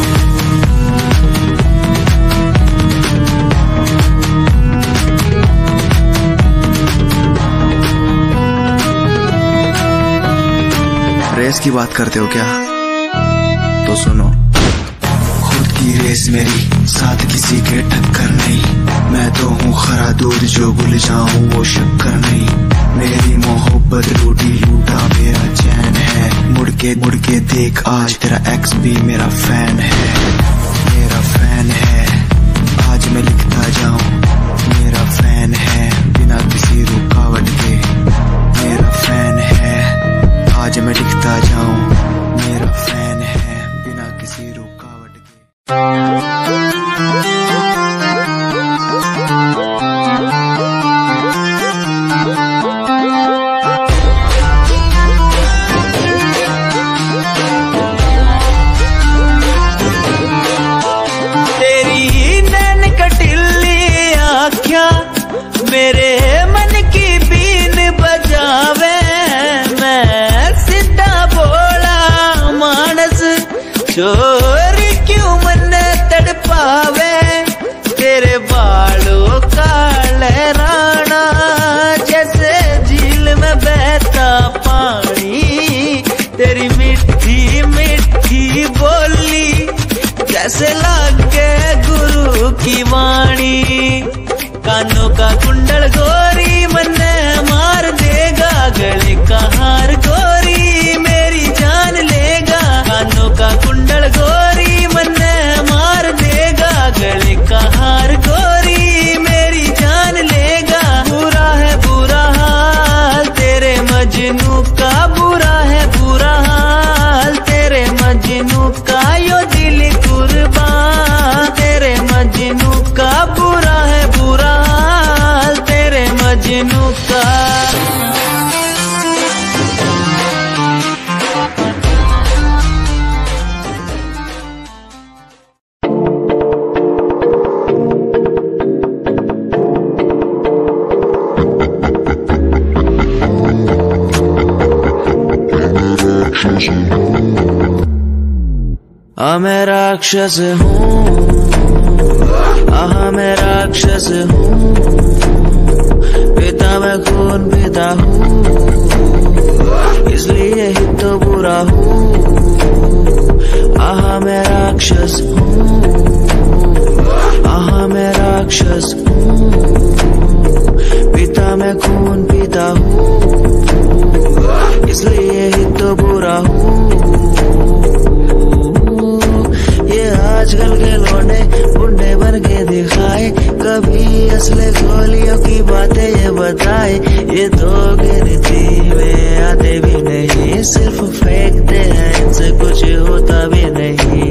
रेस की बात करते हो क्या? तो सुनो, खुद की रेस मेरी साथ किसी के टक्कर नहीं। मैं तो हूँ खरा दूध जो भूल जाऊं वो शक्कर नहीं। मेरी मोहब्बत लूटी लूटा मेरा चैन है। मुड़ के मुड़ के देख आज तेरा एक्स भी मेरा फैन है। मेरा फैन है आज मैं लिखता जाऊं मेरा फैन है बिना किसी रुकावट के। मेरा फैन है आज मैं लिखता जाऊं मेरा फैन है बिना किसी रुकावट के। तेरी नैन कटिली आँखियाँ मेरे मन की बीन बजावे। मैं सीधा बोला मानस चोरी क्यों मन तड़पावे। तेरे बालों का लहराना जैसे झील में बहता पानी। तेरी मिठी मिठी बोली जैसे लागे गुरु की वाणी। कानों का कुंडल गोरी मन मार देगा, गले का हार गोरी मेरी जान लेगा। कानों का कुंडल गोरी मन मार देगा, गले का हार गोरी मेरी जान लेगा। बुरा है बुरा हाल तेरे मजनू का, बुरा है बुरा हाल तेरे मजनू का। यो दिल कुर्बान तेरे मजनू का, बुरा है बुरा हाल तेरे मजनू का। आ मैं राक्षस हूँ, आहा मैं राक्षस हूँ। पिता मैं खून पिता हूँ, इसलिए ही तो बुरा हूँ। आहा मैं राक्षस हूँ, आहा मैं राक्षस हूँ। पिता मैं खून पिता हूँ, इसलिए ही तो बुरा हूँ। ये आजकल के लौंडे बुढ़े बन के दिखाए, कभी असले गोलियों की बातें ये बताए। ये तो गिनती में आते भी नहीं, सिर्फ फेंकते हैं, इनसे कुछ होता भी नहीं।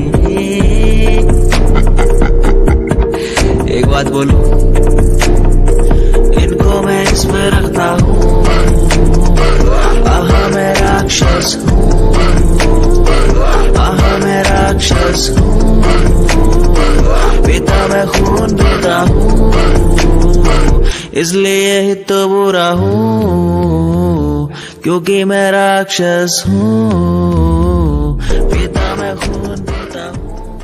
एक बात बोलूं, इनको मैं इसमें रखता हूँ, इसलिए ही तो बुरा हूँ, क्योंकि मैं राक्षस हूँ, पीता मैं खून पीता हूँ।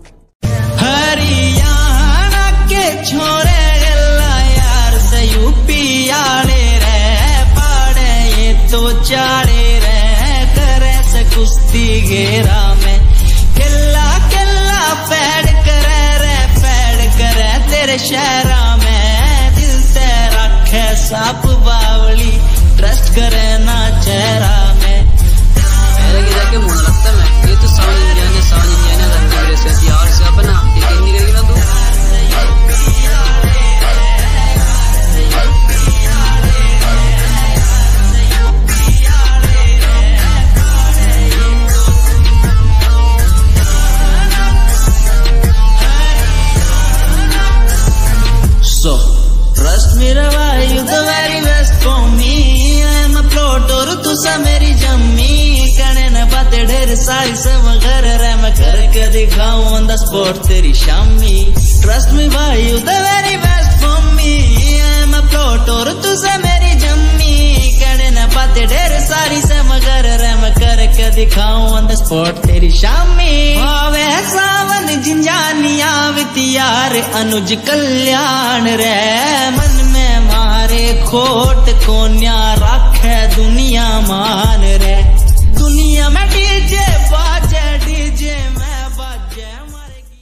हरियाणा के छोरे गल्ला यार से यूपी आड़े रे पाड़े ये तो चाड़े रे करे से कुश्ती घेरा में किल्ला किल्ला पैड करे रे पैड करे तेरे शहरा में दिल से रखे साप बावली ट्रस्ट करे ना चेहरा में मेरे गिरा के मुड़ लगता मैं ये तो साउंड इंडिया ने साउंड इंडिया ने लगता मेरे से यार से अपना ये कहीं नहीं करेगी ना तू So, trust me, Ravai, you the very best for me. I am a plot और तू सा मेरी जम्मी कहने न बातें ढेर सारी से मगर रे मैं करके दिखाऊं on the spot तेरी शामी. Trust me, भाई, you the very best for me. I am a plot और तू सा मेरी जम्मी कहने न बातें ढेर सारी से मगर रे मैं करके दिखाऊं on the spot तेरी शामी. भावे सावन जिंजानिया वितियार अनुज कल्याण रे मन में मारे खोट कोन्या रखे दुनिया मान रे दुनिया में डीजे बाजे डीजे में बाजे मरेगी.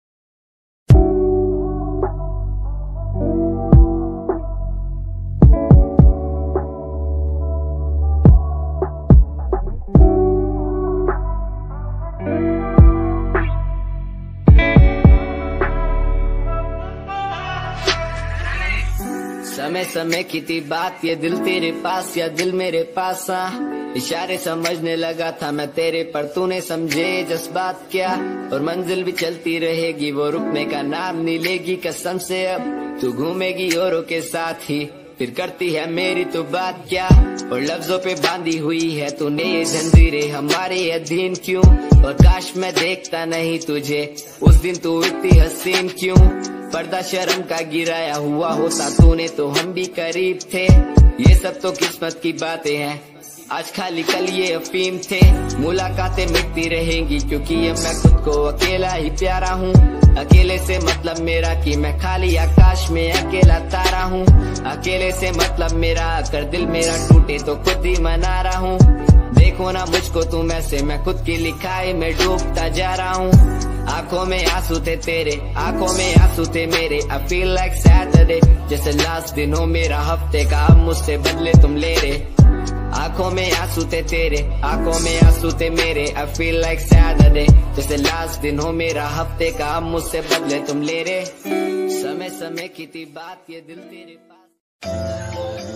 समय समय की थी बात ये दिल तेरे पास या दिल मेरे पास आ इशारे समझने लगा था मैं तेरे पर तूने समझे जज्बात क्या और मंजिल भी चलती रहेगी वो रुकने का नाम नहीं लेगी कसम से अब तू घूमेगी औरों के साथ ही फिर करती है मेरी तो बात क्या और लफ्जों पे बांधी हुई है तूने ये जंजीरें हमारे अधीन क्यों और काश मैं देखता नहीं तुझे उस दिन तू इतनी हसीन क्यों पर्दा शर्म का गिराया हुआ होता तूने तो हम भी करीब थे ये सब तो किस्मत की बातें हैं आज खाली कल ये अफीम थे मुलाकातें मिटती रहेंगी क्योंकि अब मैं खुद को अकेला ही प्यारा हूँ अकेले से मतलब मेरा कि मैं खाली आकाश में अकेला तारा हूँ अकेले से मतलब मेरा अगर दिल मेरा टूटे तो खुद ही मना रहा हूँ देखो ना मुझको तुम ऐसे मैं खुद की लिखाई में डूबता जा रहा हूँ आंखों में आंसू थे तेरे आंखों में आंसू थे मेरे I feel like Saturday जैसे लास्ट दिन हो मेरा हफ्ते का अब मुझसे बदले तुम ले रहे आंखों में आंसू थे तेरे आंखों में आंसू थे मेरे I feel like Saturday जैसे लास्ट दिन हो मेरा हफ्ते का अब मुझसे बदले तुम ले रहे समय समय की थी बात ये दिल तेरे पास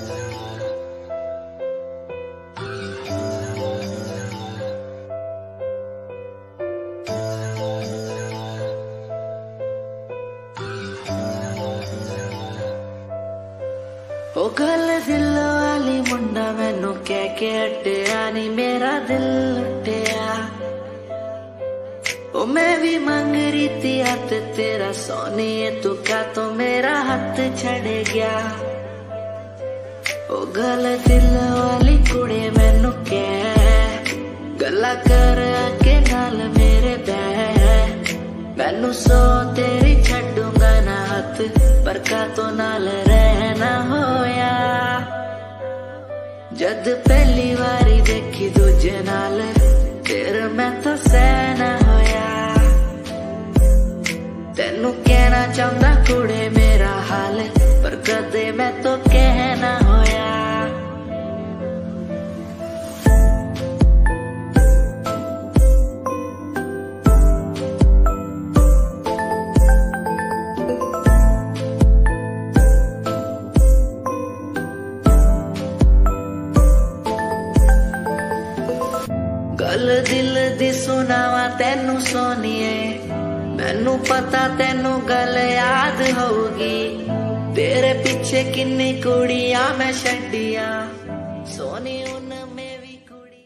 ओ गल दिल वाली मुंडा मैनू कह के हटिया नी मेरा दिल लुटिया ओ मैं भी मांग रही थी हाथ तेरा सोनी तू क्या तो मेरा हाथ छड़ गया ओ गल दिल वाली कुड़ी मैनू कह गला कर के नाल मेरे बह मैनू सो तेरी छड़ूंगा ना हाथ पर का तो नाल रहना होया जद पहली बारी देखी दूजे नाल फिर मैं तो सहना होया तेनू कहना चाहता कुड़े मेरा हाल पर कदे मैं तो कहना होया गल दिल दी सुनावा तेनू सोनिए मैनू पता तेनू गल याद होगी तेरे पीछे किन्नी कुड़ियां मैं छड्डियां सोनी उनमें भी कुड़ी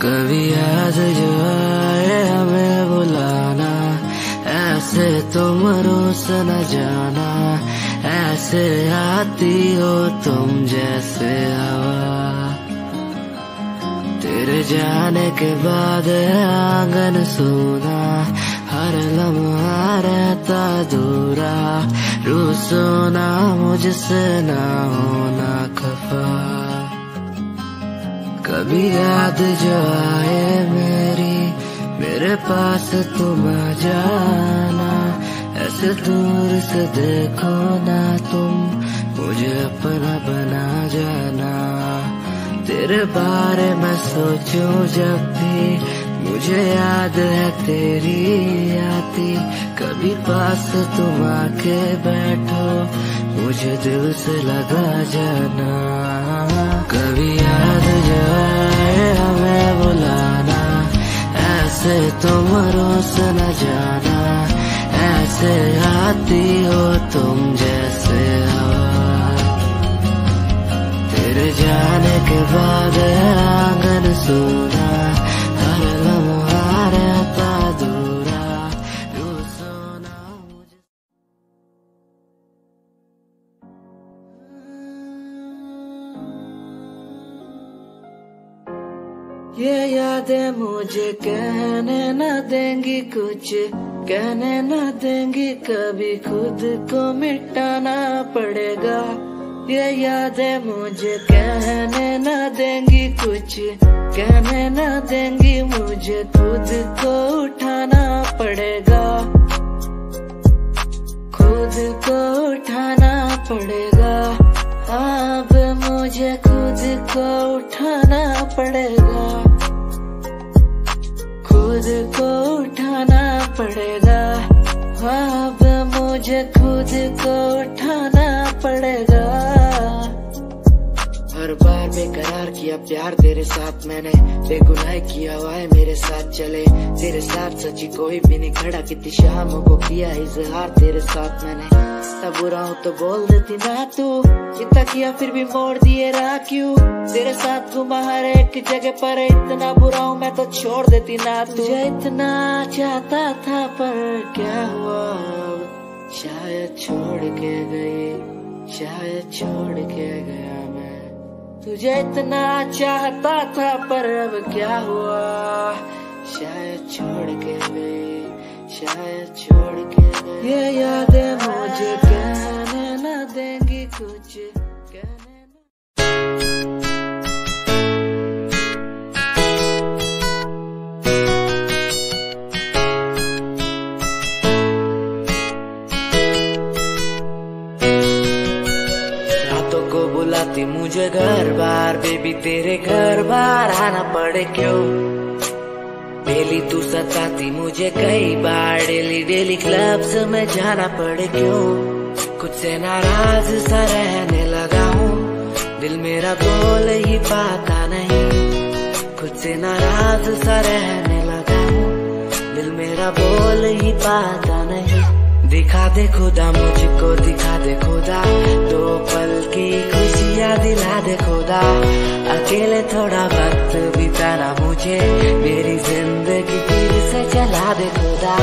कभी याद जो आए हमें बुलाना, ऐसे तुम रोस न जाना, ऐसे आती हो तुम जैसे हवा। तेरे जाने के बाद आंगन सूना, हर लम्हा रहता दूरा, रूसो ना मुझसे ना होना खफा। कभी याद जो आए मेरी, मेरे पास तुम आ जाना, ऐसे दूर से देखो ना तुम, मुझे अपना बना जाना। तेरे बारे में सोचूं जब भी, मुझे याद है तेरी आती, कभी पास तुम आके बैठो, मुझे दिल से लगा जाना। कभी याद जो आए हमें बुलाना, ऐसे तुम रोस न जाना, ऐसे आती हो तुम जैसे हवा। तेरे जाने के बाद आंगन सूना, हर लम्हा रहता दूरा, रूसो ना मुझे। ये यादें मुझे कहने न देंगी कुछ, कहने न देंगी कभी, खुद को मिटाना पड़ेगा। ये यादें मुझे कहने न देंगी कुछ, कहने न देंगी मुझे, खुद को उठाना पड़ेगा, खुद को उठाना पड़ेगा। अब मुझे खुद को उठाना पड़ेगा, खुद को उठाना पड़ेगा। अब मुझे खुद को उठाना पड़ेगा। हर बार बेकरार किया प्यार तेरे साथ मैंने, बेगुनाह किया हुआ है मेरे साथ चले, तेरे साथ सच्ची कोई भी नहीं खड़ा, कितनी शामों को किया इजहार तेरे साथ मैंने। तब बुरा हूँ तो बोल देती ना तू, इतना किया फिर भी मोड़ दिए राह क्यों, तेरे साथ घुमा हर एक जगह पर, इतना बुरा हूँ मैं तो छोड़ देती ना तू। तुझे इतना चाहता था पर क्या हुआ, शायद छोड़ के गई, शायद छोड़ के गया मैं। तुझे इतना चाहता था पर अब क्या हुआ, शायद छोड़ के गई, शायद छोड़ के गई। ये यादें मुझे कहने न देंगी कुछ, कहने बुलाती मुझे घर बार, बेबी तेरे घर बार आना पड़े क्यों। डेली तू सताती मुझे कई बार, डेली डेली क्लब्स में जाना पड़े क्यों। खुद से नाराज सा रहने लगा हूँ, दिल मेरा बोल ही पाता नहीं। खुद से नाराज सा रहने लगा हूँ, दिल मेरा बोल ही पाता नहीं। दिखा दे खुदा मुझको, दिखा दे खुदा, दो पल की खुशियाँ दिला दे खुदा। अकेले थोड़ा वक्त बिताना मुझे, मेरी जिंदगी फिर से चला दे खुदा।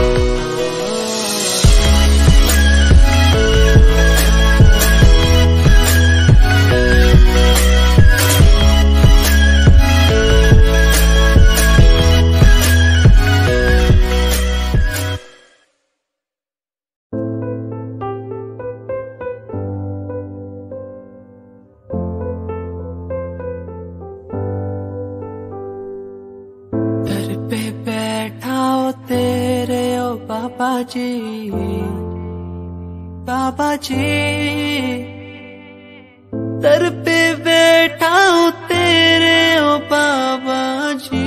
बाबा जी, बाबा जी, दर पे बैठा हूँ तेरे ओ बाबा जी।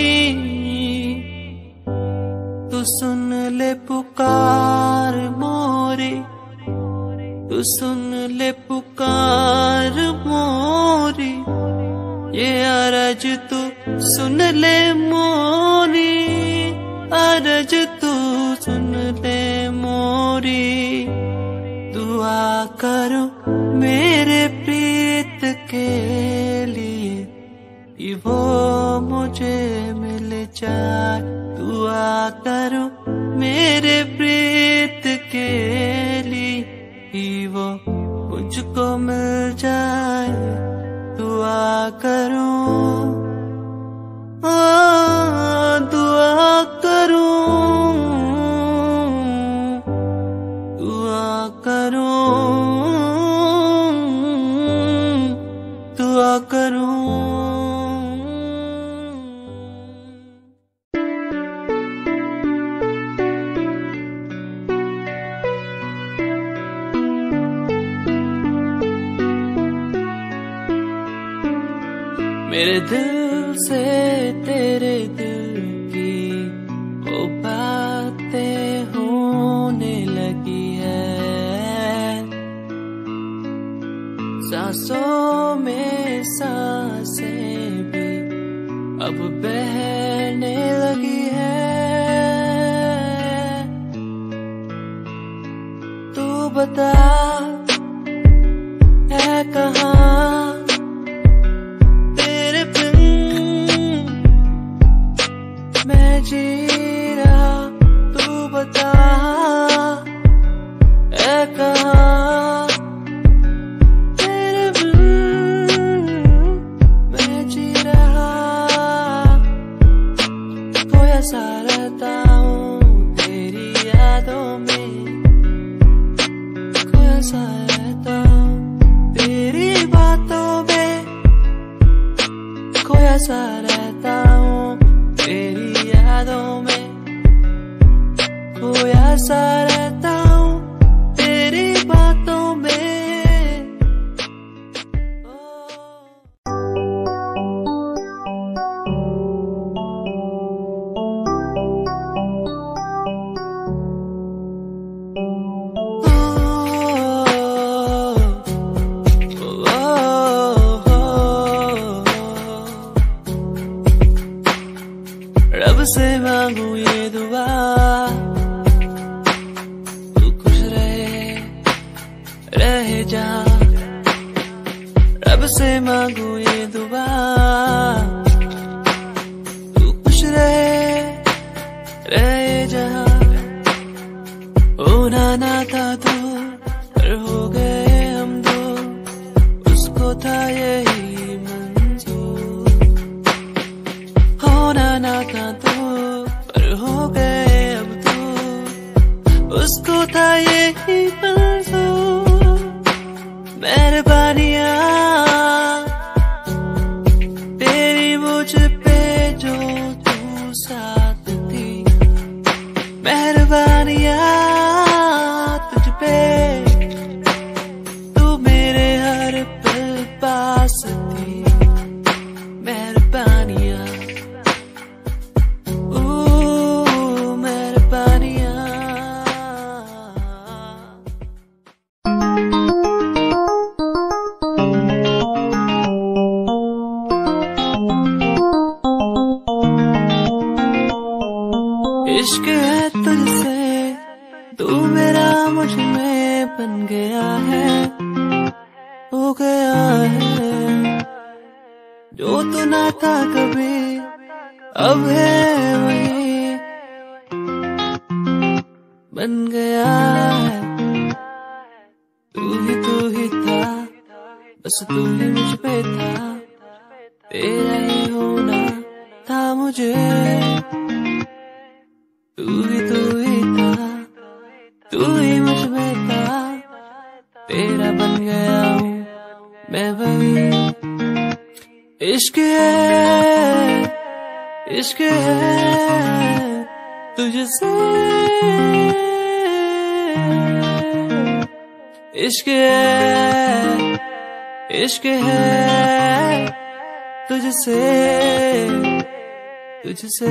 तू सुन ले पुकार मोरी, तू सुन ले पुकार मोरी, ये अरज तू सुन ले मोरी, अरज तू सुन ले मोरी। दुआ करो मेरे प्रीत के लिए, वो मुझ मुझे मिल जाए, दुआ करूं मेरे प्रीत के लिए ही वो मुझको मिल जाए, दुआ करूं, आ, दुआ करूं, दुआ करूं, दुआ करूं। मेरे दिल से तेरे दिल की वो बातें होने लगी है, सांसों में सांसें भी अब बहने लगी है। तू बता है कहाँ जी रहा, तू बता है कहाँ तेरे बिन मैं जी रहा, खोया सा रहता हूँ तेरी यादों में, खोया सा रहता हूँ तेरी बातों में, खोया सा रहता हूँ तेरी यादों में, खोया सा रहता हूँ तेरी बातों में। रब से मांगू ये दुआ, तू खुश रहे रहे जा, रब से मांगू ये दुआ, तू खुश रहे रहे जा। होना ना था तो पर हो गए हम दो, उसको था यही मंजूर, होना ना था तो पर हो गए अब तो, उसको था यही मंजूर। मेहरबानियाँ तेरी मुझ पे जो तू साथ थी, मेहरबानियाँ तुझ पे तू मेरे हर पल पास थी, मेहरबानियाँ इश्क है तुझसे, तू मेरा मुझ में बन गया है, हो गया है, जो तू ना था कभी अब है वही बन गया है। तू ही तू ही था, बस तू ही मुझ पे था, तेरा ही होना था मुझे, तू ही तू ही था, तू ही मुझ में था, तेरा बन गया हूँ मैं वही। इश्क है इश्क है तुझसे, इश्क है इश्क है तुझसे तुझसे।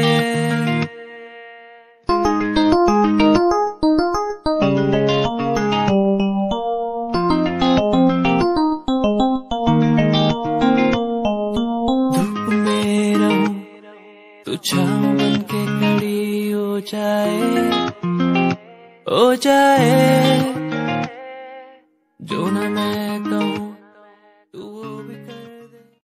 छाँव बन के खड़ी हो जाए हो जाए, जो ना मैं कहूँ